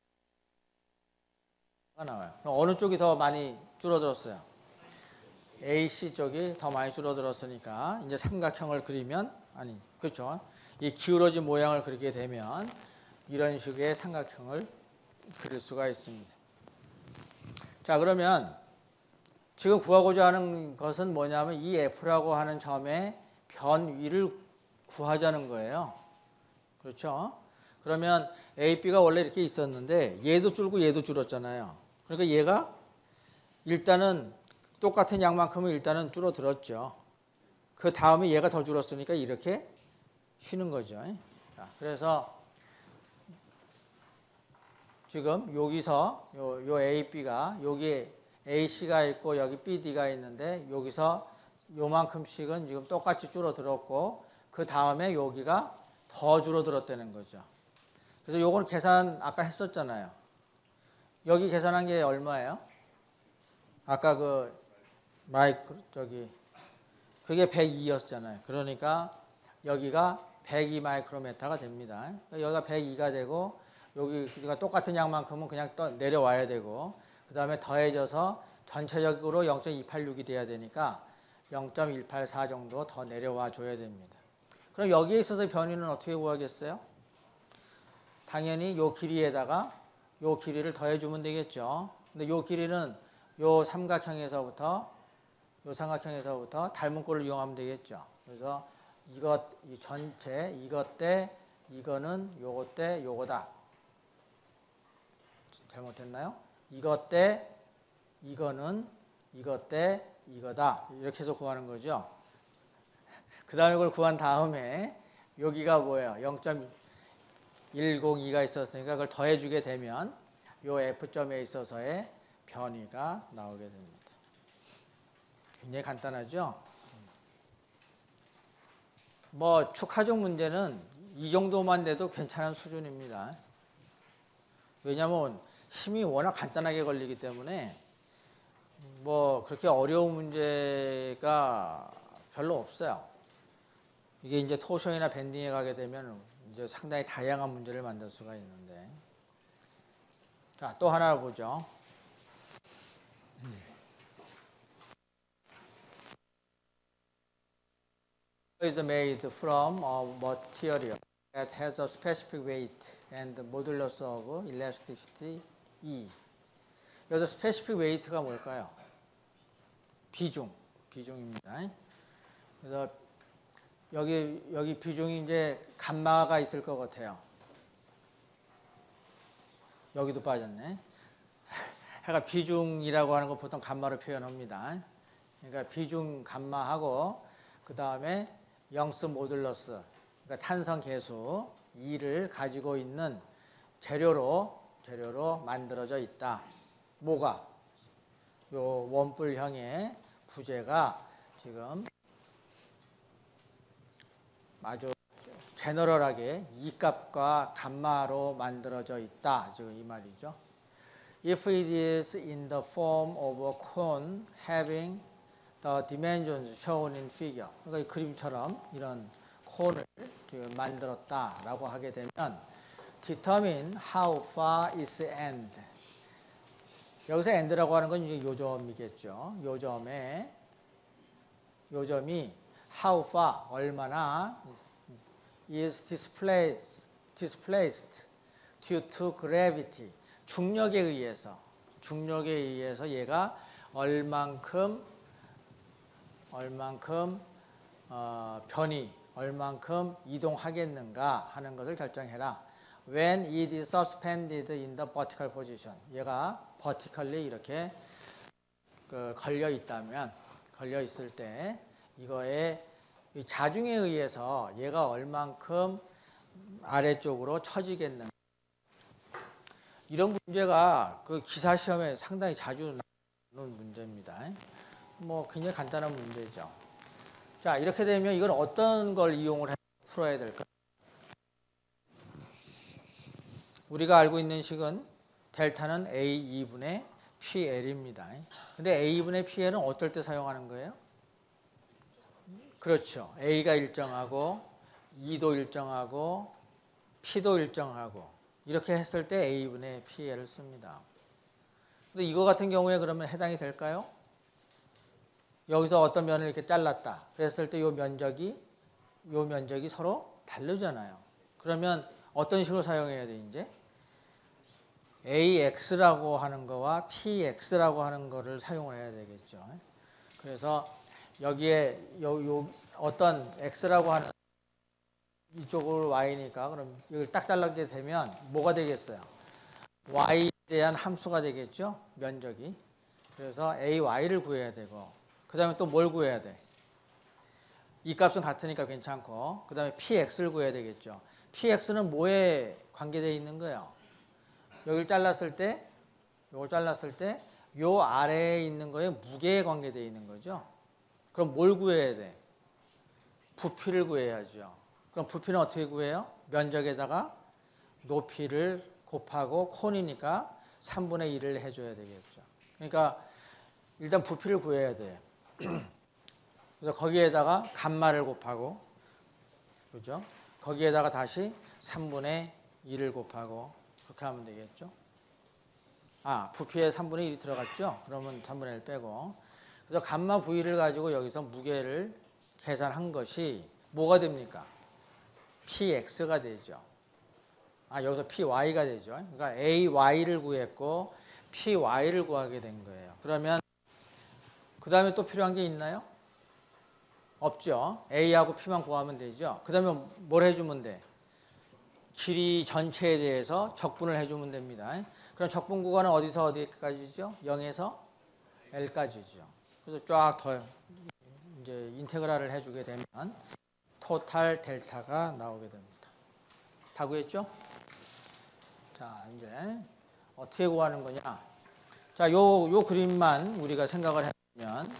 나와요. 그럼 어느 쪽이 더 많이 줄어들었어요? 에이씨 쪽이 더 많이 줄어들었으니까 이제 삼각형을 그리면, 아니 그렇죠, 이 기울어진 모양을 그리게 되면 이런 식의 삼각형을 그릴 수가 있습니다. 자, 그러면 지금 구하고자 하는 것은 뭐냐면 이 F라고 하는 점의 변 위를 구하자는 거예요. 그렇죠? 그러면 에이, B가 원래 이렇게 있었는데 얘도 줄고 얘도 줄었잖아요. 그러니까 얘가 일단은 똑같은 양만큼은 일단은 줄어들었죠. 그 다음에 얘가 더 줄었으니까 이렇게 쉬는 거죠. 자, 그래서 지금 여기서 요, 요 에이, B가 여기 에이씨가 있고 여기 비디가 있는데 여기서 요만큼씩은 지금 똑같이 줄어들었고, 그 다음에 여기가 더 줄어들었다는 거죠. 그래서 요거는 계산 아까 했었잖아요. 여기 계산한 게 얼마예요? 아까 그 마이크로 저기 그게 백이였잖아요. 그러니까 여기가 백이 마이크로메타가 됩니다. 그러니까 여기가 백이가 되고 여기가 똑같은 양만큼은 그냥 또 내려와야 되고, 그 다음에 더해져서 전체적으로 영 점 이팔육이 돼야 되니까 영 점 일팔사 정도 더 내려와 줘야 됩니다. 그럼 여기에 있어서 변위는 어떻게 구하겠어요? 당연히 요 길이에다가 요 길이를 더해주면 되겠죠. 근데 요 길이는 요 삼각형에서부터 요 삼각형에서부터 닮은 꼴을 이용하면 되겠죠. 그래서 이것 이 전체 이것 대 이거는 요것 대 요거다. 잘못했나요? 이것 대 이거는 이것 대 이거다. 이렇게 해서 구하는 거죠. 그 다음에 이걸 구한 다음에 여기가 뭐예요? 영 점 일공이가 있었으니까 그걸 더해주게 되면 요 F점에 있어서의 변위가 나오게 됩니다. 굉장히 간단하죠? 뭐 축하종 문제는 이 정도만 돼도 괜찮은 수준입니다. 왜냐하면 힘이 워낙 간단하게 걸리기 때문에 뭐 그렇게 어려운 문제가 별로 없어요. 이게 이제 토션이나 밴딩에 가게 되면 이제 상당히 다양한 문제를 만들 수가 있는데. 자, 또 하나 보죠. is made from a material that has a specific weight and modulus of elasticity E. 여기서 specific weight가 뭘까요? 비중, 비중입니다. 그래서 여기 여기 비중이 이제 감마가 있을 것 같아요. 여기도 빠졌네. 그러니까 비중이라고 하는 거 보통 감마로 표현합니다. 그러니까 비중 감마하고 그 다음에 영스 모듈러스, 그러니까 탄성 계수 E를 가지고 있는 재료로 재료로 만들어져 있다. 뭐가? 요 원뿔형의 부재가 지금 아주 제너럴하게 이 값과 감마로 만들어져 있다. 지금 이 말이죠. If it is in the form of a cone having the dimensions shown in figure. 그러니까 이 그림처럼 이런 콘을 지금 만들었다라고 하게 되면 determine how far its end. 여기서 end라고 하는 건 이제 요점이겠죠. 요점에 요점이 how far 얼마나 is displaced displaced due to gravity. 중력에 의해서 중력에 의해서 얘가 얼만큼 얼만큼 어, 변이 얼만큼 이동하겠는가 하는 것을 결정해라. When it is suspended in the vertical position. 얘가 vertically 이렇게 그 걸려 있다면 걸려 있을 때 이거에 자중에 의해서 얘가 얼만큼 아래쪽으로 처지겠는가. 이런 문제가 그 기사 시험에 상당히 자주 나오는 문제입니다. 뭐 굉장히 간단한 문제죠. 자, 이렇게 되면 이건 어떤 걸 이용을 해 풀어야 될까? 우리가 알고 있는 식은 델타는 A 이분의 피엘입니다. 근데 A분의 피엘은 어떨 때 사용하는 거예요? 그렇죠. A가 일정하고 E도 일정하고 P도 일정하고 이렇게 했을 때 A분의 피엘을 씁니다. 근데 이거 같은 경우에 그러면 해당이 될까요? 여기서 어떤 면을 이렇게 잘랐다. 그랬을 때 이 면적이 이 면적이 서로 다르잖아요. 그러면 어떤 식으로 사용해야 돼 이제? 에이엑스라고 하는 거와 피엑스라고 하는 거를 사용을 해야 되겠죠. 그래서 여기에 요, 요 어떤 x라고 하는 이쪽으로 y니까 그럼 이걸 딱 잘라게 되면 뭐가 되겠어요? y에 대한 함수가 되겠죠. 면적이. 그래서 ay를 구해야 되고 그 다음에 또 뭘 구해야 돼? 이 값은 같으니까 괜찮고 그 다음에 px를 구해야 되겠죠. px는 뭐에 관계되어 있는 거예요? 여기를 잘랐을 때 이걸 잘랐을 때 요 아래에 있는 거에 무게에 관계되어 있는 거죠. 그럼 뭘 구해야 돼? 부피를 구해야죠. 그럼 부피는 어떻게 구해요? 면적에다가 높이를 곱하고 콘이니까 삼분의 일을 해줘야 되겠죠. 그러니까 일단 부피를 구해야 돼요. 그래서 거기에다가 감마를 곱하고, 그죠? 거기에다가 다시 삼분의 일을 곱하고 그렇게 하면 되겠죠. 아, 부피에 삼분의 일이 들어갔죠? 그러면 삼분의 일 빼고. 그래서 감마 V를 가지고 여기서 무게를 계산한 것이 뭐가 됩니까? 피엑스가 되죠. 아, 여기서 피와이가 되죠. 그러니까 에이와이를 구했고 피와이를 구하게 된 거예요. 그러면 그 다음에 또 필요한 게 있나요? 없죠. A하고 P만 구하면 되죠. 그 다음에 뭘 해주면 돼? 길이 전체에 대해서 적분을 해주면 됩니다. 그럼 적분 구간은 어디서 어디까지죠? 영에서 L까지죠. 그래서 쫙 더 이제 인테그랄을 해주게 되면 토탈 델타가 나오게 됩니다. 다 구했죠? 자, 이제 어떻게 구하는 거냐? 자, 요, 요 그림만 우리가 생각을 해보면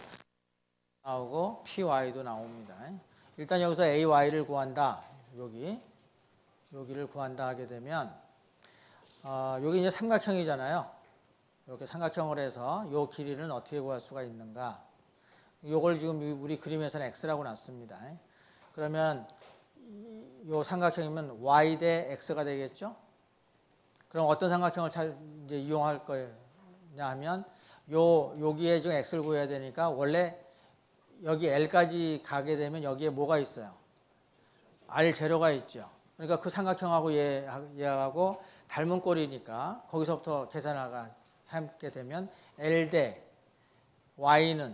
나오고 피와이도 나옵니다. 일단 여기서 에이와이를 구한다. 여기 여기를 구한다 하게 되면 어, 여기 이제 삼각형이잖아요. 이렇게 삼각형을 해서 요 길이는 어떻게 구할 수가 있는가? 요걸 지금 우리 그림에서는 x라고 놨습니다. 그러면 요 삼각형이면 y 대 x가 되겠죠? 그럼 어떤 삼각형을 잘 이제 이용할 거냐 하면 요 여기에 지금 x를 구해야 되니까 원래 여기 L까지 가게 되면 여기에 뭐가 있어요? 알 제로가 있죠. 그러니까 그 삼각형하고 얘, 얘하고 닮은 꼴이니까 거기서부터 계산하게 되면 L 대 Y는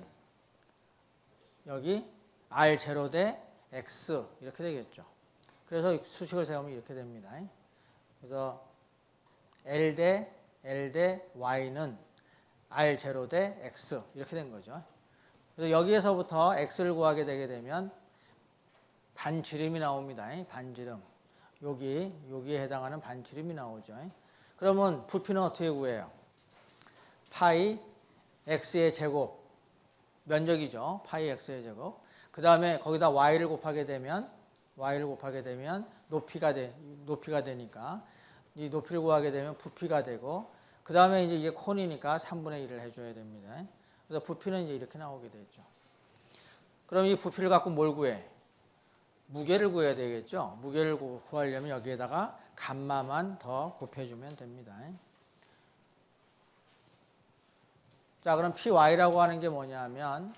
여기 알 제로 대 X 이렇게 되겠죠. 그래서 수식을 세우면 이렇게 됩니다. 그래서 L 대 L 대 Y는 알 제로 대 X 이렇게 된 거죠. 그래서 여기에서부터 x를 구하게 되게 되면 반지름이 나옵니다. 반지름. 여기, 여기에 해당하는 반지름이 나오죠. 그러면 부피는 어떻게 구해요? 파이 x의 제곱, 면적이죠. 파이 x의 제곱. 그 다음에 거기다 y를 곱하게 되면 y를 곱하게 되면 높이가 돼, 높이가 되니까 이 높이를 구하게 되면 부피가 되고 그 다음에 이제 이게 콘이니까 삼분의 일을 해줘야 됩니다. 그래서 부피는 이제 이렇게 나오게 되죠. 그럼 이 부피를 갖고 뭘 구해? 무게를 구해야 되겠죠. 무게를 구하려면 여기에다가 감마만 더 곱해주면 됩니다. 자, 그럼 py라고 하는 게 뭐냐면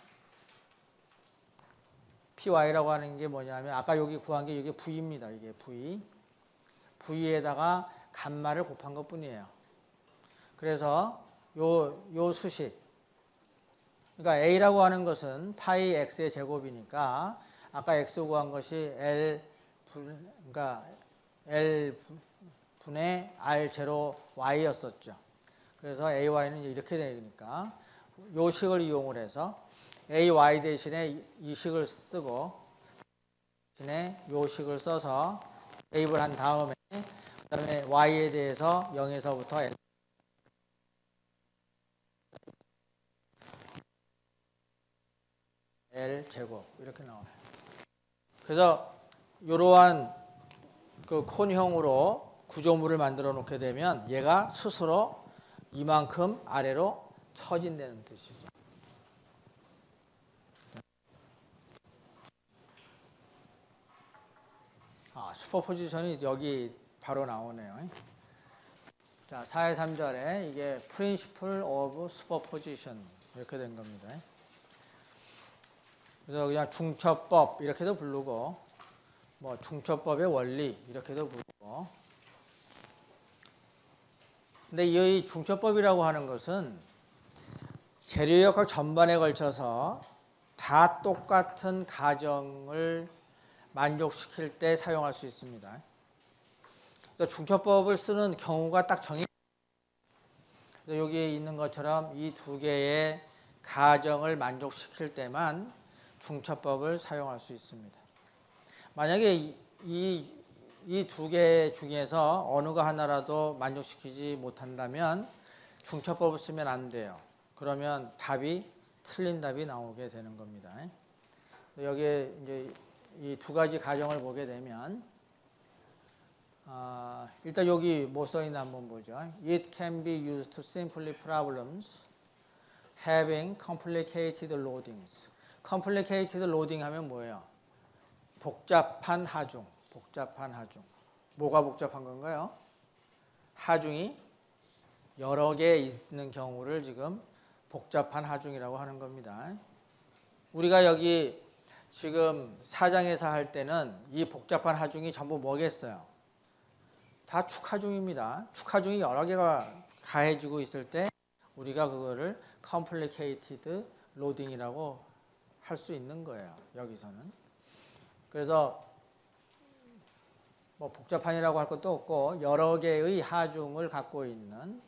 py라고 하는 게 뭐냐면 아까 여기 구한 게 이게 v입니다. 이게 v. v에다가 감마를 곱한 것 뿐이에요. 그래서 요, 요 수식. 그러니까 a라고 하는 것은 파이 x의 제곱이니까 아까 x 구한 것이 l 분, 그러니까 l 분의 r 제로 y였었죠. 그래서 ay는 이렇게 되니까 요 식을 이용을 해서 ay 대신에 이 식을 쓰고 대신에 요 식을 써서 대입을 한 다음에 그다음에 y에 대해서 영에서부터 l L 제곱 이렇게 나와요. 그래서 이러한 그 콘형으로 구조물을 만들어 놓게 되면 얘가 스스로 이만큼 아래로 처진다는 뜻이죠. 아, 슈퍼포지션이 여기 바로 나오네요. 자, 사의 삼 절에 이게 Principle of Superposition 이렇게 된 겁니다. 그래서 그냥 중첩법 이렇게도 부르고 뭐 중첩법의 원리 이렇게도 부르고 근데 이 중첩법이라고 하는 것은 재료역학 전반에 걸쳐서 다 똑같은 가정을 만족시킬 때 사용할 수 있습니다. 그래서 중첩법을 쓰는 경우가 딱 정해 그래서 여기에 있는 것처럼 이 두 개의 가정을 만족시킬 때만 중첩법을 사용할 수 있습니다. 만약에 이 이 두 개 중에서 어느가 하나라도 만족시키지 못한다면 중첩법을 쓰면 안 돼요. 그러면 답이 틀린 답이 나오게 되는 겁니다. 여기에 이제 이 두 가지 가정을 보게 되면 아, 일단 여기 뭐 써있나 한번 보죠. It can be used to simplify problems having complicated loadings. complicated loading 하면 뭐예요? 복잡한 하중. 복잡한 하중. 뭐가 복잡한 건가요? 하중이 여러 개 있는 경우를 지금 복잡한 하중이라고 하는 겁니다. 우리가 여기 지금 사장에서 할 때는 이 복잡한 하중이 전부 뭐겠어요? 다 축하중입니다. 축하중이 여러 개가 가해지고 있을 때 우리가 그거를 complicated loading이라고 할 수 있는 거예요. 여기서는. 그래서 뭐 복잡한이라고 할 것도 없고 여러 개의 하중을 갖고 있는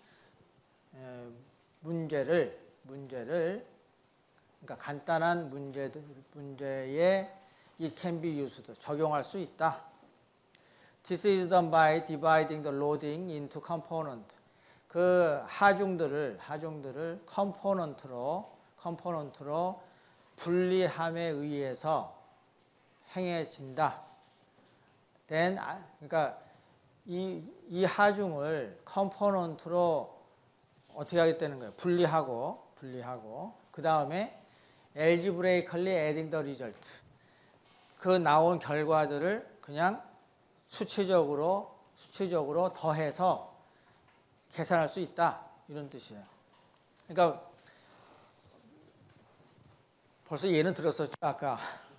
문제를 문제를 그러니까 간단한 문제들 문제에 it can be used 적용할 수 있다. This is done by dividing the loading into component. 그 하중들을 하중들을 컴포넌트로 컴포넌트로 분리함에 의해서 행해진다. then 그러니까 이, 이 하중을 컴포넌트로 어떻게 하겠다는 거예요? 분리하고 분리하고 그 다음에 algebraically adding the result. 그 나온 결과들을 그냥 수치적으로 수치적으로 더해서 계산할 수 있다. 이런 뜻이에요. 그러니까 벌써 예는 들었었죠, 아까.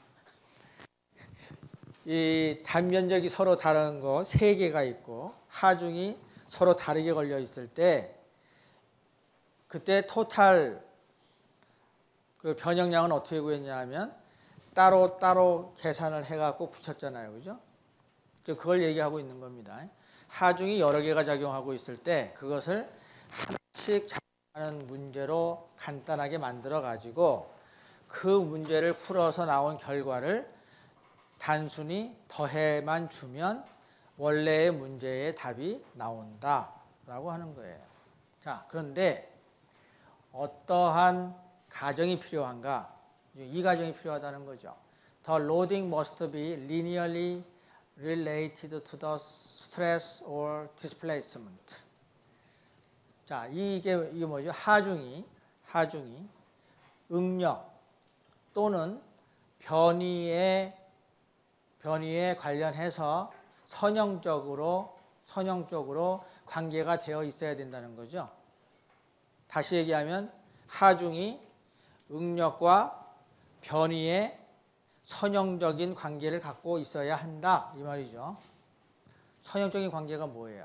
이 단면적이 서로 다른 거 세 개가 있고 하중이 서로 다르게 걸려 있을 때 그때 토탈 그 변형량은 어떻게 구했냐 하면 따로 따로 계산을 해갖고 붙였잖아요, 그죠? 그걸 얘기하고 있는 겁니다. 하중이 여러 개가 작용하고 있을 때 그것을 하나씩 작용하는 문제로 간단하게 만들어 가지고 그 문제를 풀어서 나온 결과를 단순히 더해만 주면 원래의 문제의 답이 나온다라고 하는 거예요. 자, 그런데 어떠한 가정이 필요한가? 이 가정이 필요하다는 거죠. the loading must be linearly related to the stress or displacement. 자, 이게 이게 뭐죠? 하중이 하중이 응력 또는 변위에 변위에 관련해서 선형적으로 선형적으로 관계가 되어 있어야 된다는 거죠. 다시 얘기하면 하중이 응력과 변위에 선형적인 관계를 갖고 있어야 한다 이 말이죠. 선형적인 관계가 뭐예요?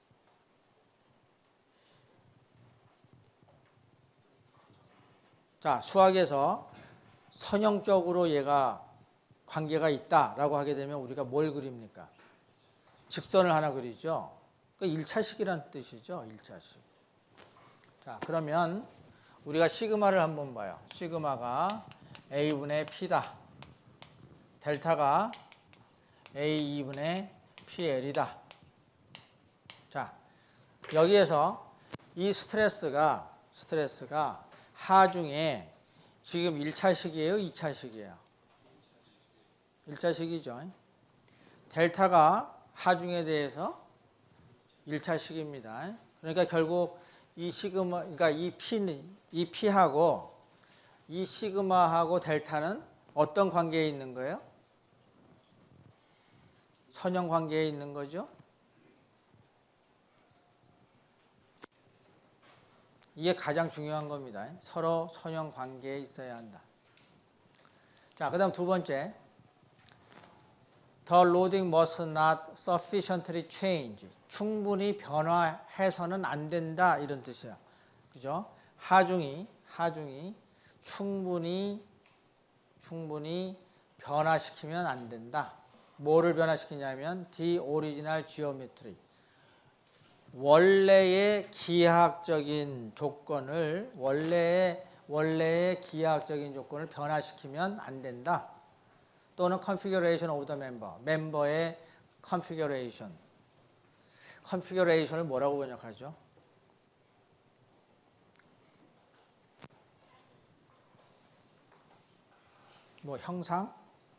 자, 수학에서 선형적으로 얘가 관계가 있다라고 하게 되면 우리가 뭘 그립니까? 직선을 하나 그리죠. 그 일차식이란 뜻이죠. 일차식. 자, 그러면 우리가 시그마를 한번 봐요. 시그마가 A분의 P다. 델타가 에이 이분의 피엘이다. 자, 여기에서 이 스트레스가 스트레스가 하중에 지금 일차식이에요, 이차식이에요? 일차식이죠. 델타가 하중에 대해서 일차식입니다. 그러니까 결국 이 시그마, 그러니까 이 P는, 이 P하고 이 시그마하고 델타는 어떤 관계에 있는 거예요? 선형 관계에 있는 거죠. 이게 가장 중요한 겁니다. 서로 선형 관계에 있어야 한다. 자, 그 다음 두 번째. The loading must not sufficiently change. 충분히 변화해서는 안 된다. 이런 뜻이에요. 그죠? 하중이, 하중이 충분히, 충분히 변화시키면 안 된다. 뭐를 변화시키냐면 the original geometry. 원래의 기하학적인 조건을 원래의 원래의 기하학적인 조건을 변화시키면 안 된다. 또는 configuration of the member. 멤버의 configuration. configuration을 뭐라고 번역하죠? 뭐 형상?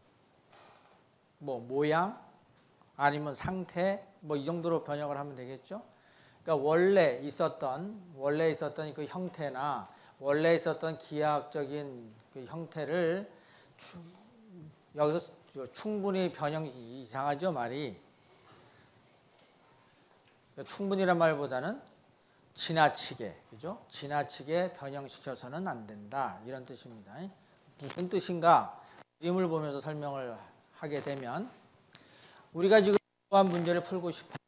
뭐 모양? 아니면 상태? 뭐 이 정도로 번역을 하면 되겠죠? 그러니까 원래 있었던 원래 있었던 그 형태나 원래 있었던 기하학적인 그 형태를 추, 여기서 충분히 변형이 이상하죠 말이. 그러니까 충분히란 말보다는 지나치게 그죠? 지나치게 변형시켜서는 안 된다 이런 뜻입니다. 무슨 뜻인가? 그림을 보면서 설명을 하게 되면 우리가 지금 이러한 문제를 풀고 싶어요.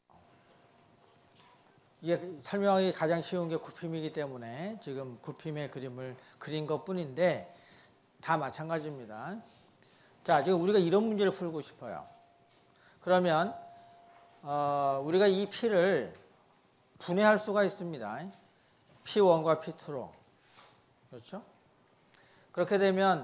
이게 설명하기 가장 쉬운 게 굽힘이기 때문에 지금 굽힘의 그림을 그린 것뿐인데 다 마찬가지입니다. 자, 지금 우리가 이런 문제를 풀고 싶어요. 그러면 어, 우리가 이 P를 분해할 수가 있습니다. 피 원과 피 투로. 그렇죠? 그렇게 되면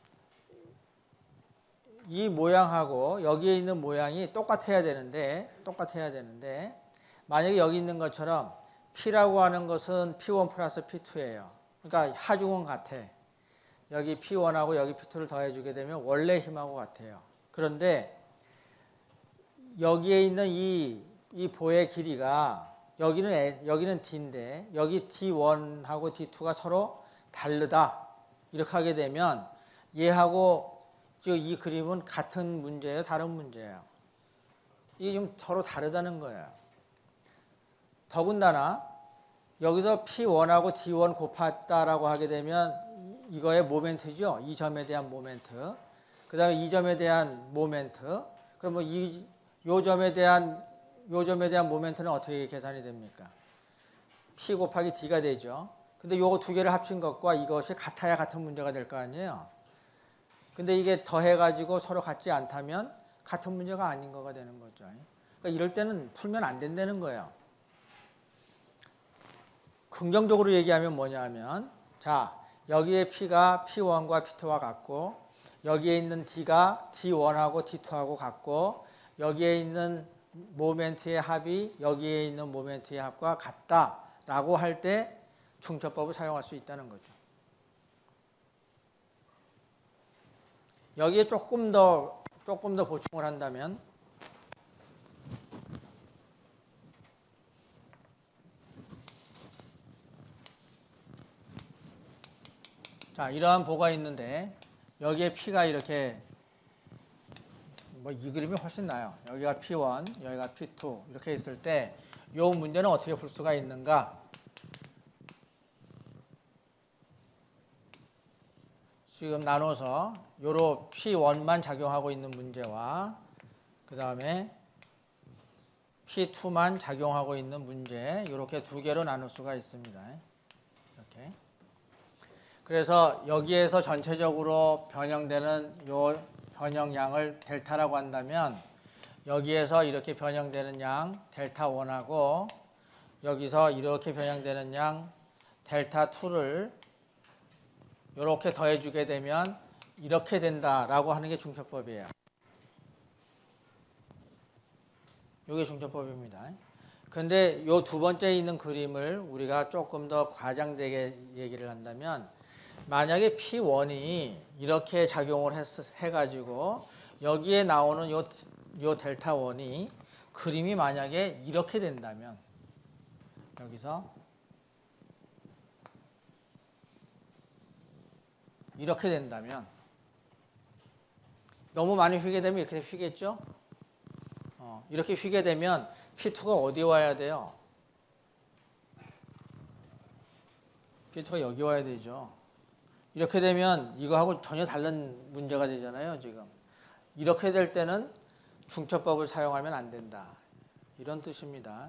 이 모양하고 여기에 있는 모양이 똑같아야 되는데 똑같아야 되는데 만약에 여기 있는 것처럼 P라고 하는 것은 피 원 플러스 피 투예요. 그러니까 하중은 같아. 여기 피 원하고 여기 피 투를 더해주게 되면 원래 힘하고 같아요. 그런데 여기에 있는 이, 이 보의 길이가 여기는, 여기는 D인데 여기 디 원하고 디 투가 서로 다르다. 이렇게 하게 되면 얘하고 이 그림은 같은 문제예요? 다른 문제예요? 이게 좀 서로 다르다는 거예요. 더군다나 여기서 피 원하고 디 원 곱했다라고 하게 되면 이거의 모멘트죠. 이 점에 대한 모멘트. 그 다음에 이 점에 대한 모멘트. 그러면 이, 요 점에 대한, 요 점에 대한 모멘트는 어떻게 계산이 됩니까? P 곱하기 D가 되죠. 근데 요거 두 개를 합친 것과 이것이 같아야 같은 문제가 될 거 아니에요. 근데 이게 더해가지고 서로 같지 않다면 같은 문제가 아닌 거가 되는 거죠. 그러니까 이럴 때는 풀면 안 된다는 거예요. 긍정적으로 얘기하면 뭐냐 하면 자, 여기에 P가 피 원과 피 투와 같고 여기에 있는 D가 디 원하고 디 투하고 같고 여기에 있는 모멘트의 합이 여기에 있는 모멘트의 합과 같다라고 할 때 중첩법을 사용할 수 있다는 거죠. 여기에 조금 더 조금 더 보충을 한다면 자, 이러한 보가 있는데 여기에 P가 이렇게 뭐 이 그림이 훨씬 나아요. 여기가 피 원, 여기가 피 투 이렇게 있을 때 이 문제는 어떻게 풀 수가 있는가? 지금 나눠서 요로 피 원만 작용하고 있는 문제와 그 다음에 피 투만 작용하고 있는 문제 이렇게 두 개로 나눌 수가 있습니다. 이렇게. 그래서 여기에서 전체적으로 변형되는 요 변형량을 델타라고 한다면 여기에서 이렇게 변형되는 양 델타 원하고 여기서 이렇게 변형되는 양 델타 투를 이렇게 더해주게 되면 이렇게 된다라고 하는 게 중첩법이에요. 이게 중첩법입니다. 그런데 이 두 번째 있는 그림을 우리가 조금 더 과장되게 얘기를 한다면 만약에 피 원이 이렇게 작용을 했, 해가지고 여기에 나오는 요, 요 델타 원이 그림이 만약에 이렇게 된다면 여기서 이렇게 된다면 너무 많이 휘게 되면 이렇게 휘겠죠? 어, 이렇게 휘게 되면 피 투가 어디 와야 돼요? 피 투가 여기 와야 되죠. 이렇게 되면 이거하고 전혀 다른 문제가 되잖아요, 지금. 이렇게 될 때는 중첩법을 사용하면 안 된다. 이런 뜻입니다.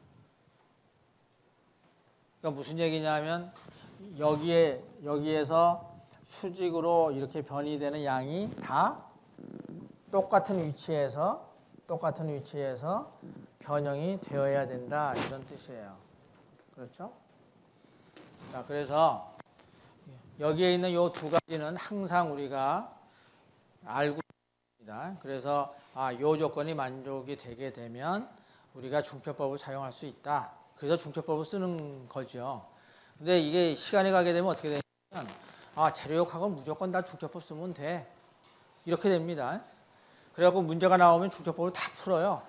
그러니까 무슨 얘기냐면 여기에 여기에서 수직으로 이렇게 변이 되는 양이 다 똑같은 위치에서 똑같은 위치에서 변형이 되어야 된다. 이런 뜻이에요. 그렇죠? 자, 그래서 여기에 있는 이 두 가지는 항상 우리가 알고 있습니다. 그래서 아, 이 조건이 만족이 되게 되면 우리가 중첩법을 사용할 수 있다. 그래서 중첩법을 쓰는 거죠. 근데 이게 시간이 가게 되면 어떻게 되냐면 아, 재료역학은 무조건 다 중첩법 쓰면 돼. 이렇게 됩니다. 그래갖고 문제가 나오면 중첩법을 다 풀어요.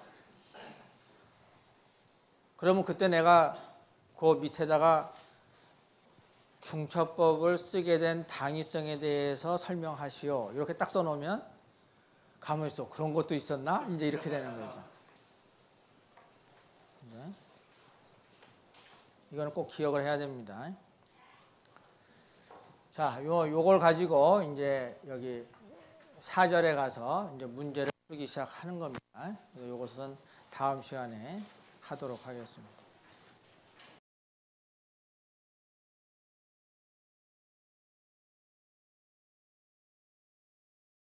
그러면 그때 내가 그 밑에다가 중첩법을 쓰게 된 당위성에 대해서 설명하시오. 이렇게 딱 써놓으면 가만히 있어. 그런 것도 있었나? 이제 이렇게 되는 거죠. 네. 이거는 꼭 기억을 해야 됩니다. 자, 요, 요걸 가지고 이제 여기 사 절에 가서 이제 문제를 풀기 시작하는 겁니다. 요것은 다음 시간에 하도록 하겠습니다.